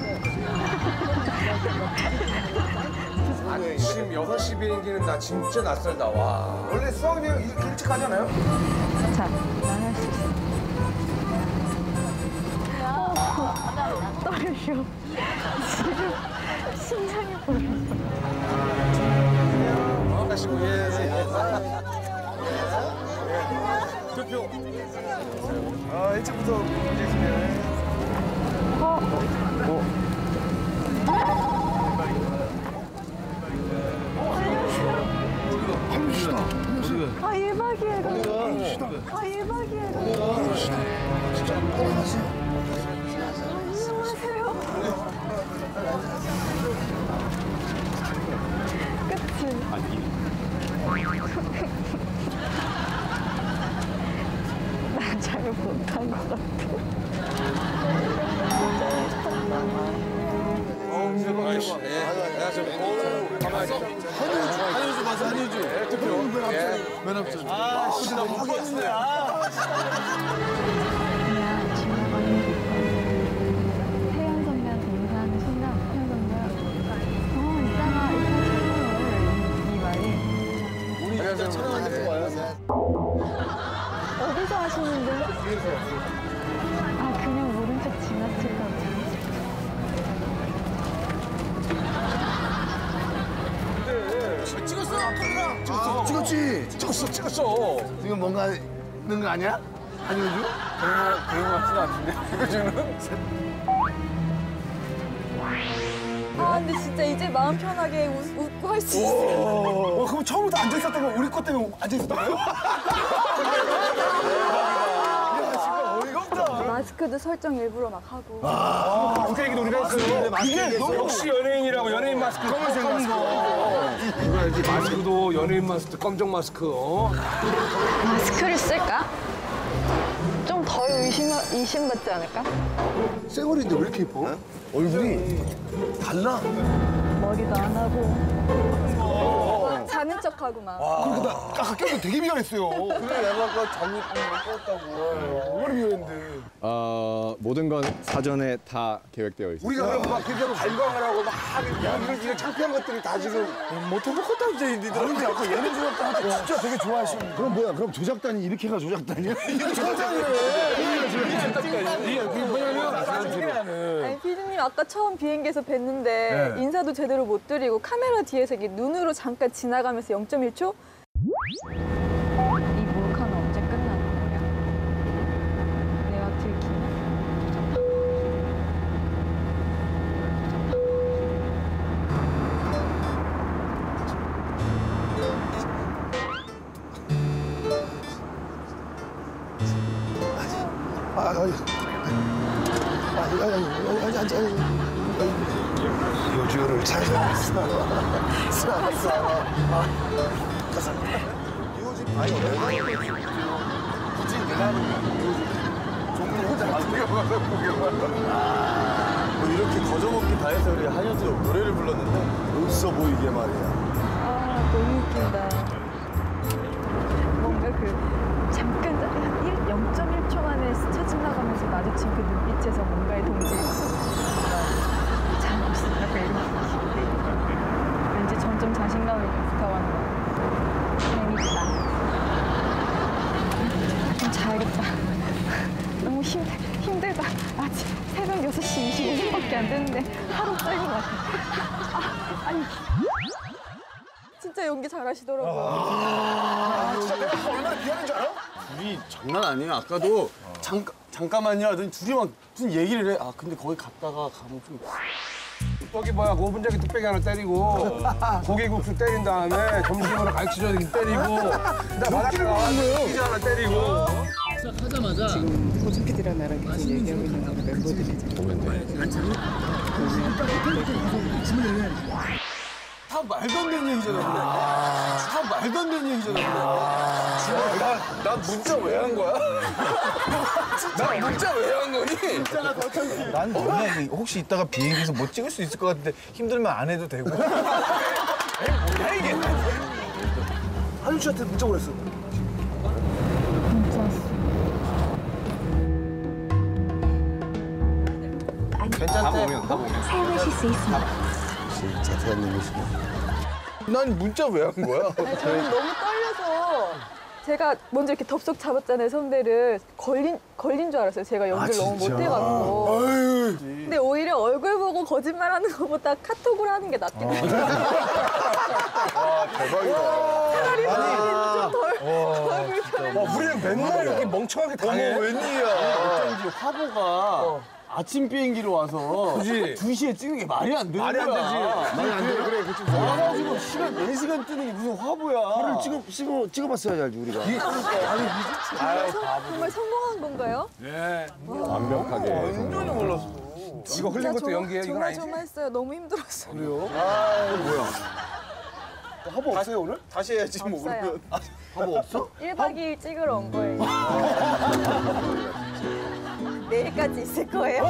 [SPEAKER 5] 아니 지금 여섯 시 비행기는 나 진짜 낯설다. 와. 원래 수학여행 이렇게 일찍 가잖아요?
[SPEAKER 9] 자, 난 할 수 있어. 어, 떨려. 지금 심장이 벌렸어.
[SPEAKER 5] 반갑시고 예. 투표. 아 일찍부터 문제있으면.
[SPEAKER 2] 한유 씨다.
[SPEAKER 9] 아, 일 박이에요. 아, 일 박이에요.
[SPEAKER 2] 한유 씨다. 진짜 안녕하세요.
[SPEAKER 9] 안녕하세요.
[SPEAKER 3] 아이씨, 예. 내가 좀 가만히 있어.
[SPEAKER 4] 한효주 맞아, 한효주.
[SPEAKER 3] 예, 투표. 예.
[SPEAKER 4] 맨 앞전.
[SPEAKER 5] 아, 진짜 너무 화겠네. 아.
[SPEAKER 9] 그냥 지나가는 태연 선배한테 인사하는 순간 태연 선배가 어 이따가 이따가 촬영을 이 말이
[SPEAKER 4] 우리 일단 촬영하는 거 와요.
[SPEAKER 9] 어디서 하시는데? 아 그냥 모른 척 지나칠까
[SPEAKER 2] 찍었어, 카메라. 찍었어, 찍었지.
[SPEAKER 3] 찍었어, 찍었어.
[SPEAKER 2] 지금 뭔가 있는 거 아니야? 한효주?
[SPEAKER 3] 그런, 그런 것 같지는 않은데. 한효주는?
[SPEAKER 9] 아 근데 진짜 이제 마음 편하게 웃, 웃고 할 수 있어요.
[SPEAKER 5] 어, 그럼 처음부터 앉아 있었던 거 우리 것 때문에 앉아 있었던 거예요?
[SPEAKER 9] 마스크도 설정 일부러 막 하고.
[SPEAKER 5] 아, 그 얘기도 우리가 했어요. 이게 너무
[SPEAKER 3] 역시 연예인이라고 연예인 마스크 검은색 마스크. 누가 이렇게 마스크도 연예인 마스크, 검정 마스크. 어?
[SPEAKER 9] 마스크를 쓸까? 좀 덜 의심, 의심받지 않을까?
[SPEAKER 2] 쌩얼인데 왜 이렇게 예뻐? 얼굴이 달라.
[SPEAKER 9] 머리도 안 하고. 자는 척하고 막.
[SPEAKER 5] 그러니까 나 아까 껴도 되게 미안했어요.
[SPEAKER 4] 그래, 내가 아까 잠옷 꼈다고.
[SPEAKER 5] 얼마나 미안했는데.
[SPEAKER 1] 어, 모든 건 사전에 다 계획되어 있습니다.
[SPEAKER 3] 우리가 그럼 막 그렇게 발광을 하고 막 이런, 이런 창피한 것들이 다 지금
[SPEAKER 5] 못해먹었다 이제 니들. 아, 근데 아까 예능 조작단 진짜 되게 좋아하시는.
[SPEAKER 2] 그럼 뭐야? 그럼 조작단이 이렇게가 조작단이야?
[SPEAKER 5] 이게 조작단이래.
[SPEAKER 3] 이게 뭐냐면
[SPEAKER 9] 아니, 피디님 아까 처음 비행기에서 뵀는데 인사도 제대로 못 드리고 카메라 뒤에서 이렇게 눈으로 잠깐 지나가면서 영 점 일 초? 이 몰카는 언제 끝나는 거야? 내가 들키면
[SPEAKER 2] 아, 아, 아, 아, 아, 아, 요주를 찾아왔어. 싸워, 싸워. 요즘 아니 내가 굳이 내가 하는 거야. 종민 혼자 구경하고 구경하고.
[SPEAKER 11] 뭐 이렇게 거저먹기 다 해서 우리 한효주 노래를 불렀는데
[SPEAKER 2] 없어 보이게 말이야.
[SPEAKER 9] 아 너무 웃긴다. 뭔가 그 잠깐 영 점 일 초 만에 스쳐 지나가면서 마주친 그 눈빛에서 뭔가의 동지가 잘 없어. 약간 이런 느낌. 왠지 점점 자신감이 붙어가는 거야. 재밌다. 좀 자야겠다. 너무 힘들, 힘들다. 아직 새벽 여섯 시 이십오 분밖에 안 됐는데 하루 짧은 것 같아. 아, 아니. 진짜 연기 잘하시더라고요.
[SPEAKER 5] 아, 진짜 내가 얼마나 미안한 줄 알아?
[SPEAKER 11] 둘이 장난 아니에요. 아까도 잠깐 잠깐만요 하더니 둘이 막 무슨 얘기를 해. 아 근데 거기 갔다가 가면 좀
[SPEAKER 3] 저기 뭐야 고분자기 뚝배기 하나 때리고 고기국수 때린 다음에 점심으로 갈치젓 때리고 나 바닷가 피자 하나 때리고
[SPEAKER 12] 시작하자마자 지금 호준 피디랑 나랑 계속 얘기하고 있는 거 멤버들이
[SPEAKER 1] 보면 돼.
[SPEAKER 11] 다 말도 안 되는 얘기잖아. 근데. 다 말도 안 되는 얘기잖아. 근데.
[SPEAKER 3] 나, 나 문자 왜 한 거야? 나 문자 왜 한 거니?
[SPEAKER 4] 난 원래 혹시 이따가 비행기에서 못 찍을 수 있을 것 같은데 힘들면 안 해도 되고.
[SPEAKER 3] 뭐야 이게?
[SPEAKER 5] 한효주 씨한테 문자 보냈어.
[SPEAKER 1] 다 보면 다 보면.
[SPEAKER 7] 사용하실 수 있습니다.
[SPEAKER 2] 진짜 대한민국이시네.
[SPEAKER 4] 난 문자 왜 한 거야?
[SPEAKER 9] 아니, 저는 너무 떨려서 제가 먼저 이렇게 덥석 잡았잖아요, 선배를. 걸린, 걸린 줄 알았어요. 제가 연기를 너무 못해가지고. 근데 오히려 얼굴 보고 거짓말하는 것보다 카톡으로 하는 게 낫긴 해요.
[SPEAKER 2] 와, 대박이다.
[SPEAKER 9] 차라리 좀 덜, 덜 불편해.
[SPEAKER 3] 와 우리는 맨날 이렇게 멍청하게 당해.
[SPEAKER 11] 웬일이야. 어쩐지 화보가 아침 비행기로 와서
[SPEAKER 3] 그지?
[SPEAKER 11] 두 시에 찍는 게 말이 안 되는
[SPEAKER 3] 말이 안
[SPEAKER 11] 거야.
[SPEAKER 3] 되지.
[SPEAKER 2] 말이 안 돼. 그래, 그치.
[SPEAKER 11] 와가지고 시간 네 시간 뜨는 게 무슨 화보야.
[SPEAKER 2] 화를 찍어, 찍어, 찍어봤어야지, 알지, 우리가.
[SPEAKER 9] 정말, 성, 정말 성공한 건가요?
[SPEAKER 3] 네.
[SPEAKER 1] 완벽하게.
[SPEAKER 11] 완전히 몰랐어.
[SPEAKER 3] 이거 흘린 것도 연기예요? 이건 아니지?
[SPEAKER 9] 조마조마했어요. 너무 힘들었어요.
[SPEAKER 3] 그래요?
[SPEAKER 5] 화보 없어요 오늘?
[SPEAKER 11] 다시 해야지 뭐
[SPEAKER 9] 없어요.
[SPEAKER 11] 그러면.
[SPEAKER 2] 화보 없어?
[SPEAKER 9] 일 박 이 일 찍으러 온 거예요. 내일까지 있을 거예요.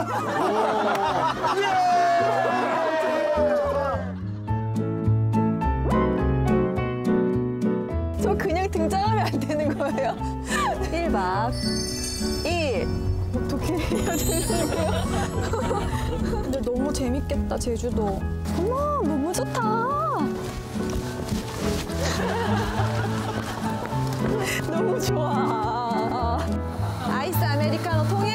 [SPEAKER 9] 저 그냥 등장하면 안 되는 거예요. 일 박 이 일. 어떻게 해야 되는 거야? 근데 너무 재밌겠다, 제주도. 어머, 너무 좋다. 너무 좋아. 아이스 아메리카노 통일?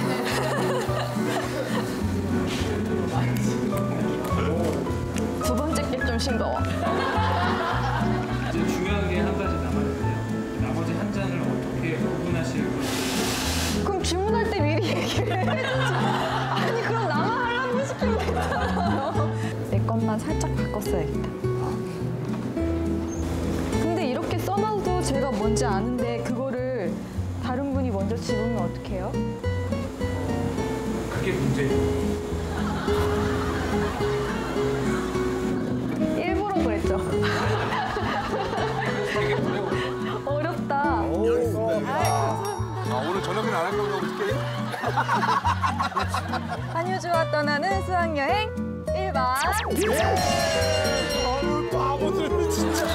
[SPEAKER 9] 두 번째 게 좀 싱거워.
[SPEAKER 13] 이제 중요한 게 한 가지 남았는데요. 나머지 한 잔을 어떻게 구분하실 건지.
[SPEAKER 9] 그럼 주문할 때 미리 얘기해. 아니, 그럼 나만 하려고 시키면 되잖아요. 내 것만 살짝 바꿨어야겠다. 근데 이렇게 써놔도 제가 뭔지 아는데 그거를 다른 분이 먼저 집으면 어떡해요?
[SPEAKER 13] 그게 문제예요.
[SPEAKER 9] 일부러 그랬죠. 어렵다.
[SPEAKER 3] 아, 오늘 저녁에는 안 할 건가 어떡해?
[SPEAKER 9] 한효주와 떠나는 수학여행 일 박
[SPEAKER 5] 아유, 바보들 진짜.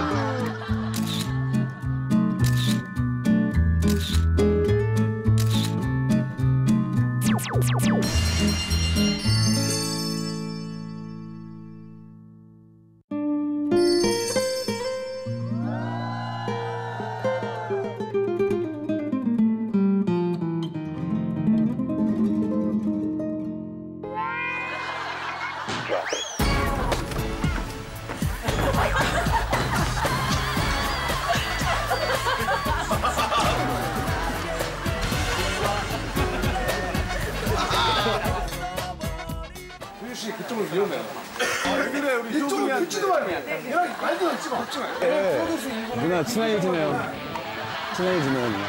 [SPEAKER 3] 효주 씨 그쪽은 위험해요.
[SPEAKER 5] 아, 그래, 우리 이쪽은 듣지도 말고. 얘랑 말도 듣지 마. 듣지 마.
[SPEAKER 11] 누나 친해지네요. 친해지네요, 누나.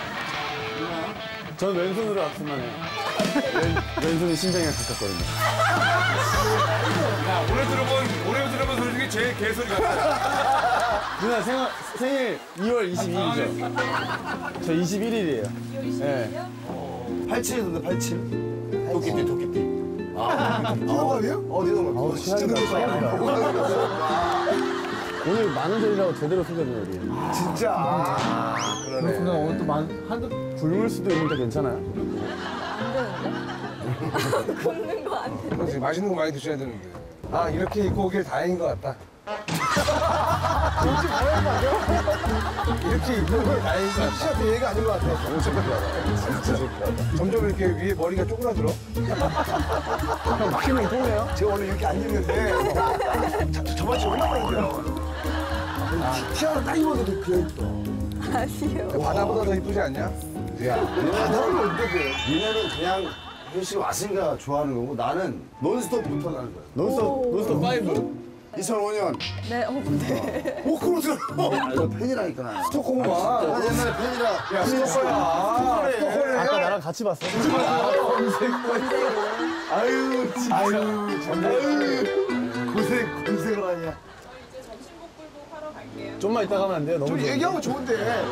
[SPEAKER 11] 전 왼손으로 악수만 해요. 왼, 왼손이 심장에 가깝거든요.
[SPEAKER 3] 야, 오늘 들어본, 오늘 들어본 소리 중에 제일 개소리 같아.
[SPEAKER 11] 누나 생일, 생일 이월 이십이일이죠? 저 이십일일이에요. 네.
[SPEAKER 2] 팔십칠이던데, 팔십칠? 도끼띠, 도끼띠.
[SPEAKER 5] 기억나네요?
[SPEAKER 2] 어, 니도 막.
[SPEAKER 5] 진짜 너무
[SPEAKER 11] 오늘 많은 소리라고 제대로 속여줘요,
[SPEAKER 5] 진짜. 아, 그러네.
[SPEAKER 11] 그렇구나. 오늘 또 많, 한두 굶을 수도 있는데 괜찮아요?
[SPEAKER 9] 굶는 거 안 돼.
[SPEAKER 3] 그렇지, 맛있는 거 많이 드셔야 되는데. 아, 이렇게 입고 오길 다행인 것 같다. 이렇게 입고 오길 다행인 것 같다.
[SPEAKER 5] 진짜 얘가 아닌 것 같아.
[SPEAKER 3] 너무 재밌다. 진짜 재밌다. 점점 이렇게 위에 머리가 쪼그라들어.
[SPEAKER 11] 형, 키는 통해요?
[SPEAKER 5] 제가 원래 이렇게 안 입는데 저- 저번 주에 올라가야 돼요. 티 하나 딱 입었는데 그냥 이뻐.
[SPEAKER 9] 아쉬워.
[SPEAKER 3] 바다보다 더 이쁘지 않냐?
[SPEAKER 2] 바다는 어떡해. 니네는 그냥 현씨 왔으니까 좋아하는 거고 나는 논스톱부터 나는 거야.
[SPEAKER 11] 논스톱, 논스톱 파이브.
[SPEAKER 2] 이천오 년.
[SPEAKER 9] 네, 어, 네.
[SPEAKER 5] 오, 그러더라.
[SPEAKER 2] 아, 이거 팬이라니까 나.
[SPEAKER 3] 스토커만.
[SPEAKER 2] 나 옛날에 팬이라.
[SPEAKER 3] 야, 스토커야. 스토커네.
[SPEAKER 11] 아까 나랑 같이 봤어.
[SPEAKER 2] 아유, 진짜. 아유, 아유. 고생, 고생을 하냐.
[SPEAKER 11] 좀만 이따 가면 안 돼요? 너무
[SPEAKER 5] 좀
[SPEAKER 11] 좋은데.
[SPEAKER 5] 얘기하면 좋은데.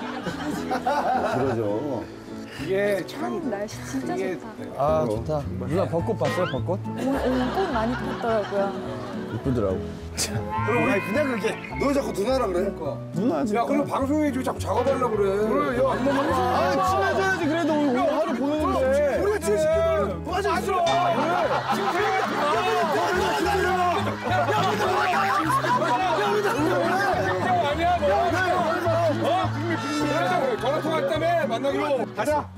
[SPEAKER 2] 그러죠.
[SPEAKER 3] 이게 참.
[SPEAKER 9] 날씨 진짜
[SPEAKER 3] 이게-
[SPEAKER 9] 좋다.
[SPEAKER 11] 아, 좋다. 누나 벚꽃 봤어요, 벚꽃?
[SPEAKER 9] 오늘, 오늘 꽃 많이 폈더라고요.
[SPEAKER 11] 이쁘더라고.
[SPEAKER 5] 그럼 아니 그냥 그렇게
[SPEAKER 2] 너 자꾸 누나라 그래?
[SPEAKER 11] 누나 진짜.
[SPEAKER 3] 야, 그럼 방송에 저 자꾸 작업하려고 그래.
[SPEAKER 5] 그래, 야,
[SPEAKER 3] 안 먹는 거.
[SPEAKER 11] 아, 친해져야지. 그래도 오늘 하루 보내는데.
[SPEAKER 5] 우리가 지금 시키면 빠져 있어.
[SPEAKER 3] 아니야, 너. 어? 그래, 전화 통화했다며 만나기로. 가자.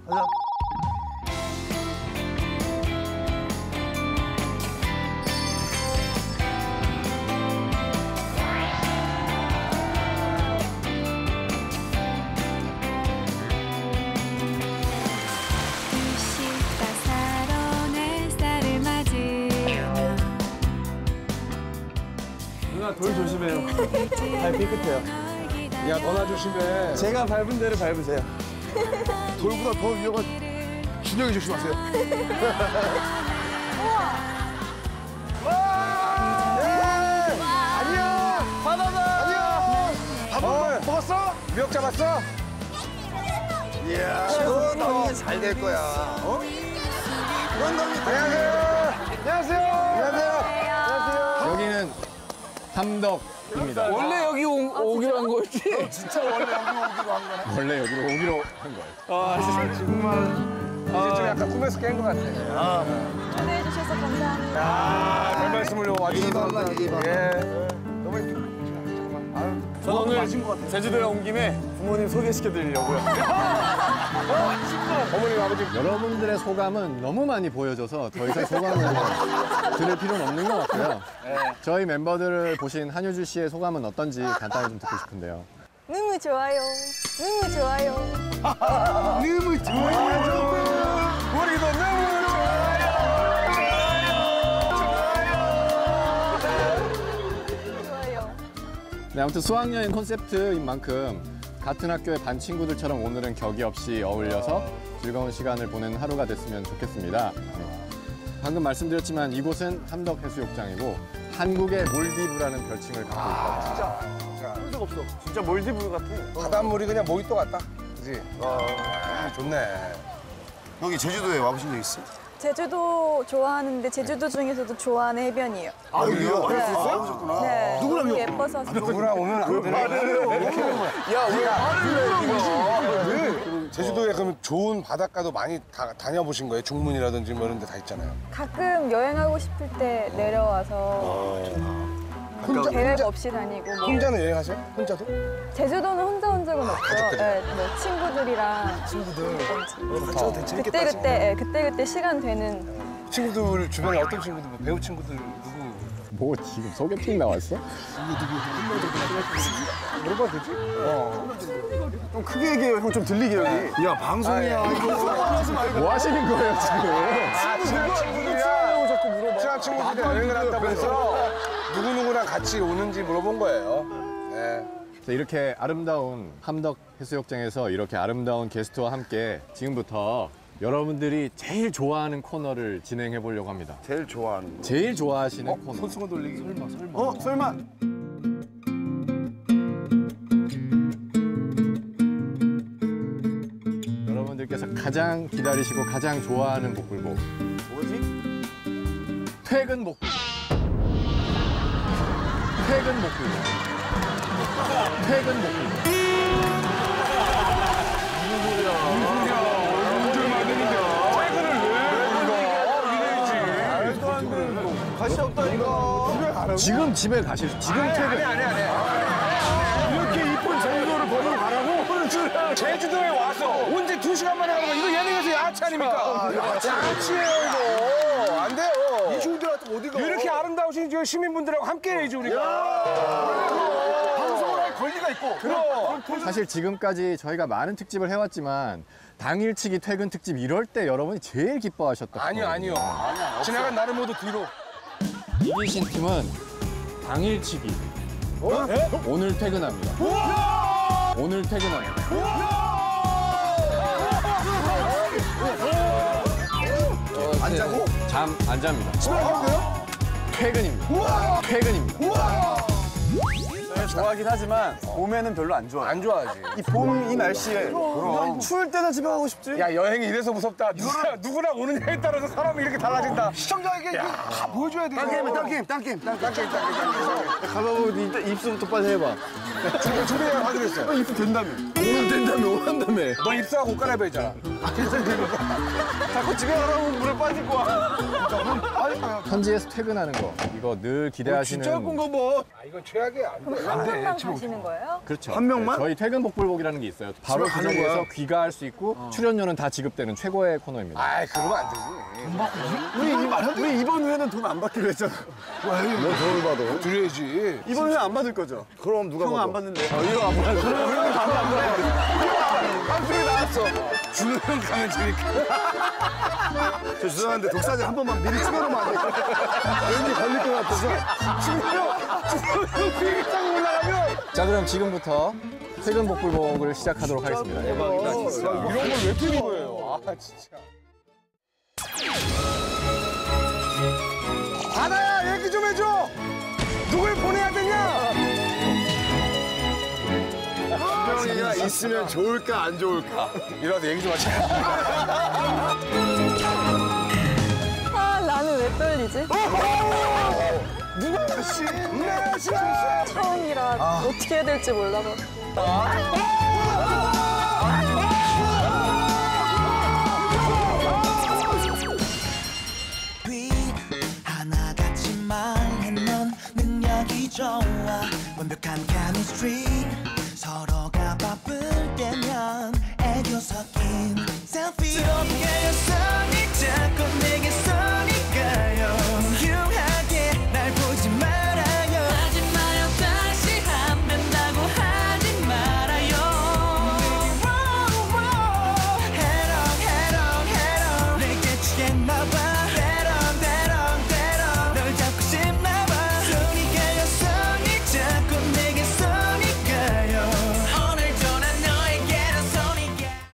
[SPEAKER 10] 사로 내 쌀을 맞으며
[SPEAKER 11] 누나 돌 조심해요. 발 삐끗해요.
[SPEAKER 3] 야, 너나 조심해.
[SPEAKER 11] 제가 밟은 데를 밟으세요.
[SPEAKER 5] 돌보다 더 위험한 준영이 조심하세요. 안녕. 바다다. 안녕. 밥 먹- 먹었어?
[SPEAKER 3] 미역 잡았어?
[SPEAKER 2] 이야, 이거 너희 잘될 거야. 어? 이건 너희
[SPEAKER 3] 안녕하세요. 안녕하세요. 안녕하세요.
[SPEAKER 1] 여기는 함덕입니다.
[SPEAKER 4] 원래 여기 오, 오기로 한 거였지?
[SPEAKER 2] 진짜 원래 여기 오기로 한 거네.
[SPEAKER 1] 원래 여기로 오기로 한 거예요.
[SPEAKER 3] 아, 정말. 이제 좀 약간 꿈에서 깬 것 같아. 아,
[SPEAKER 9] 초대해 주셔서 감사합니다.
[SPEAKER 3] 아, 별 말씀을 와주셔서 감사합니다. 예. 너무 힘들어.
[SPEAKER 4] 저는 오늘 제주도에 온 김에 부모님 소개시켜 드리려고요.
[SPEAKER 3] 어머님, 아버지.
[SPEAKER 1] 여러분들의 소감은 너무 많이 보여줘서 더 이상 소감을 들을 필요는 없는 것 같고요. 저희 멤버들을 보신 한효주 씨의 소감은 어떤지 간단히 좀 듣고 싶은데요.
[SPEAKER 9] 너무 좋아요. 너무 좋아요.
[SPEAKER 2] 너무 좋아요.
[SPEAKER 3] 우리도 너무
[SPEAKER 9] 좋아요.
[SPEAKER 1] 네, 아무튼 수학여행 콘셉트인 만큼 같은 학교의 반 친구들처럼 오늘은 격이 없이 어울려서 즐거운 시간을 보내는 하루가 됐으면 좋겠습니다. 네. 방금 말씀드렸지만 이곳은 함덕해수욕장이고 한국의 몰디브라는 별칭을 갖고 있다.
[SPEAKER 3] 진짜.
[SPEAKER 5] 흔적 없어. 진짜 몰디브 같아.
[SPEAKER 3] 바닷물이 그냥 모히또 같다. 그지? 아, 좋네.
[SPEAKER 2] 여기 제주도에 와보신 적 있어?
[SPEAKER 9] 제주도 좋아하는데 제주도 중에서도 좋아하는 해변이에요.
[SPEAKER 2] 아, 여기요?
[SPEAKER 9] 네.
[SPEAKER 2] 와보셨구나.
[SPEAKER 9] 네.
[SPEAKER 2] 누구랑요?
[SPEAKER 9] 너무 예뻐서.
[SPEAKER 3] 누구랑 오면 안 되는
[SPEAKER 4] 야, 왜 말을 해,
[SPEAKER 3] 그 제주도에 그럼 좋은 바닷가도 많이 다, 다녀보신 거예요? 중문이라든지 뭐 이런 데 다 있잖아요.
[SPEAKER 9] 가끔 여행하고 싶을 때 내려와서
[SPEAKER 3] 혼자,
[SPEAKER 9] 계획
[SPEAKER 3] 혼자,
[SPEAKER 9] 없이 다니고. 뭐.
[SPEAKER 3] 혼자는 여행하세요? 혼자도?
[SPEAKER 9] 제주도는 혼자 온 적은 없고요.
[SPEAKER 3] 가족들이랑.
[SPEAKER 9] 네, 뭐 친구들이랑.
[SPEAKER 5] 친구들.
[SPEAKER 9] 그때
[SPEAKER 5] 같이 와도 재밌겠다.
[SPEAKER 9] 그때 그때 예, 그때 그때 시간 되는.
[SPEAKER 3] 친구들 주변에 어떤 친구들, 뭐 배우 친구들 누구?
[SPEAKER 1] 뭐 지금 소개팅 나왔어?
[SPEAKER 3] 물어봐도 되지? 어.
[SPEAKER 5] 좀 크게 얘기해요. 형 좀 들리게 여기.
[SPEAKER 2] 야, 방송이야. 이거.
[SPEAKER 1] 뭐 하시는 거예요 지금?
[SPEAKER 3] 친한 친구들이야. 자꾸 물어봐. 친한 친구들이 여행을 한다고 해서 누구누구랑 같이 오는지 물어본 거예요. 네.
[SPEAKER 1] 자, 이렇게 아름다운 함덕 해수욕장에서 이렇게 아름다운 게스트와 함께 지금부터 여러분들이 제일 좋아하는 코너를 진행해 보려고 합니다.
[SPEAKER 2] 제일 좋아하는 거.
[SPEAKER 1] 제일 좋아하시는
[SPEAKER 3] 어?
[SPEAKER 1] 코너.
[SPEAKER 3] 손수건 돌리기 설마 설마.
[SPEAKER 5] 어? 설마?
[SPEAKER 1] 여러분들께서 가장 기다리시고 가장 좋아하는 복불복.
[SPEAKER 5] 뭐지?
[SPEAKER 1] 퇴근 복불복. 퇴근 복불복. 퇴근 복불복.
[SPEAKER 5] 가시 없다 이거.
[SPEAKER 1] 지금 집에 가실 수, 지금 퇴근.
[SPEAKER 3] 아니 아니 아니.
[SPEAKER 5] 이렇게 이쁜 제주도를 버리고 가라고?
[SPEAKER 3] 제주도에 와서 언제 두 시간 만에 가는 거 이거 예능에서 야치 아닙니까? 야치예요 이거. 안 돼요.
[SPEAKER 5] 이 친구들한테 어디가?
[SPEAKER 3] 이렇게 아름다우신 저 시민분들하고 함께 해야지 우리가.
[SPEAKER 5] 방송을 할 권리가 있고.
[SPEAKER 3] 그럼.
[SPEAKER 1] 사실 지금까지 저희가 많은 특집을 해왔지만 당일치기 퇴근 특집 이럴 때 여러분이 제일 기뻐하셨던
[SPEAKER 3] 아니요 아니요. 지나간 나를 모두 뒤로.
[SPEAKER 1] 이기신 팀은 당일치기.
[SPEAKER 3] 어?
[SPEAKER 1] 오늘 퇴근합니다. 오늘 퇴근합니다.
[SPEAKER 2] 안 자고?
[SPEAKER 1] 잠 안 잡니다.
[SPEAKER 5] 집에 가면 돼요?
[SPEAKER 1] 퇴근입니다. 퇴근입니다.
[SPEAKER 5] 좋아하긴 하지만 봄에는 별로 안 좋아요.
[SPEAKER 3] 안 좋아하지.
[SPEAKER 5] 이 봄 이 날씨에 추울 때는 집에 가고 싶지.
[SPEAKER 3] 야 여행이 이래서 무섭다. 누구랑 누구랑 오느냐에 따라서 사람이 이렇게 달라진다.
[SPEAKER 5] 시청자에게 이거 다 보여줘야 돼.
[SPEAKER 2] 딴 게임, 딴 게임, 딴 게임, 딴 게임.
[SPEAKER 1] 가봐보고 입술부터 빨리 해봐.
[SPEAKER 3] 준비 준비 하기로 했어요.
[SPEAKER 5] 입수 된다며.
[SPEAKER 1] 오늘 된다며, 오한다며.
[SPEAKER 3] 너 입사하고 옷 갈아입어야 했잖아.
[SPEAKER 5] 자꾸 집에 가라고 물에 빠질 거야.
[SPEAKER 1] 현지에서 퇴근하는 거 이거 늘 기대하시는.
[SPEAKER 5] 진짜 예쁜 거 봐.
[SPEAKER 3] 아 이건 최악이야. 안 돼.
[SPEAKER 9] 한 명만 가시는 거예요?
[SPEAKER 1] 그렇죠.
[SPEAKER 5] 한 명만?
[SPEAKER 1] 네, 저희 퇴근 복불복이라는 게 있어요. 바로 그
[SPEAKER 5] 가는
[SPEAKER 1] 자리에서
[SPEAKER 5] 거야?
[SPEAKER 1] 귀가할 수 있고 출연료는 다 지급되는 최고의 코너입니다.
[SPEAKER 3] 아이 그러면 안 되지.
[SPEAKER 5] 우리, 이, 우리 이번 회는 돈 안 받기로 했잖아.
[SPEAKER 2] 뭐 돈을 받아?
[SPEAKER 3] 드려야지.
[SPEAKER 5] 이번 회 안 받을 거죠?
[SPEAKER 2] 그럼 누가
[SPEAKER 5] 형은
[SPEAKER 2] 받아?
[SPEAKER 5] 안 받는데. 어, 이거 안 받을 거야. 우리는 밥이 안 받아. 방송에 나왔어.
[SPEAKER 3] 주는 가면 재밌게.
[SPEAKER 2] 저 죄송한데 독사진 한 번만 미리 찍어놓으면 안 될까요? 왠지 걸릴 것 같아서.
[SPEAKER 3] 주는 비행기장 올라가면.
[SPEAKER 1] 자, 그럼 지금부터 퇴근 복불복을 시작하도록 하겠습니다.
[SPEAKER 3] 대박이다 진짜. 이런 걸 왜 틀린 거예요? 아 진짜. 바다야 얘기 좀 해줘. 누굴 보내야 되냐?
[SPEAKER 2] 준병이가 있으면 좋을까 안 좋을까?
[SPEAKER 3] 이러다 얘기 좀 하자.
[SPEAKER 9] 아, 나는 왜 떨리지?
[SPEAKER 5] 누가 신나
[SPEAKER 9] 처음이라 어떻게 해야 될지 몰라서.
[SPEAKER 6] 하나같이 말해 넌 능력이 좋아 완벽한 chemistry 서로가 바쁠 때면 애교 섞인 selfie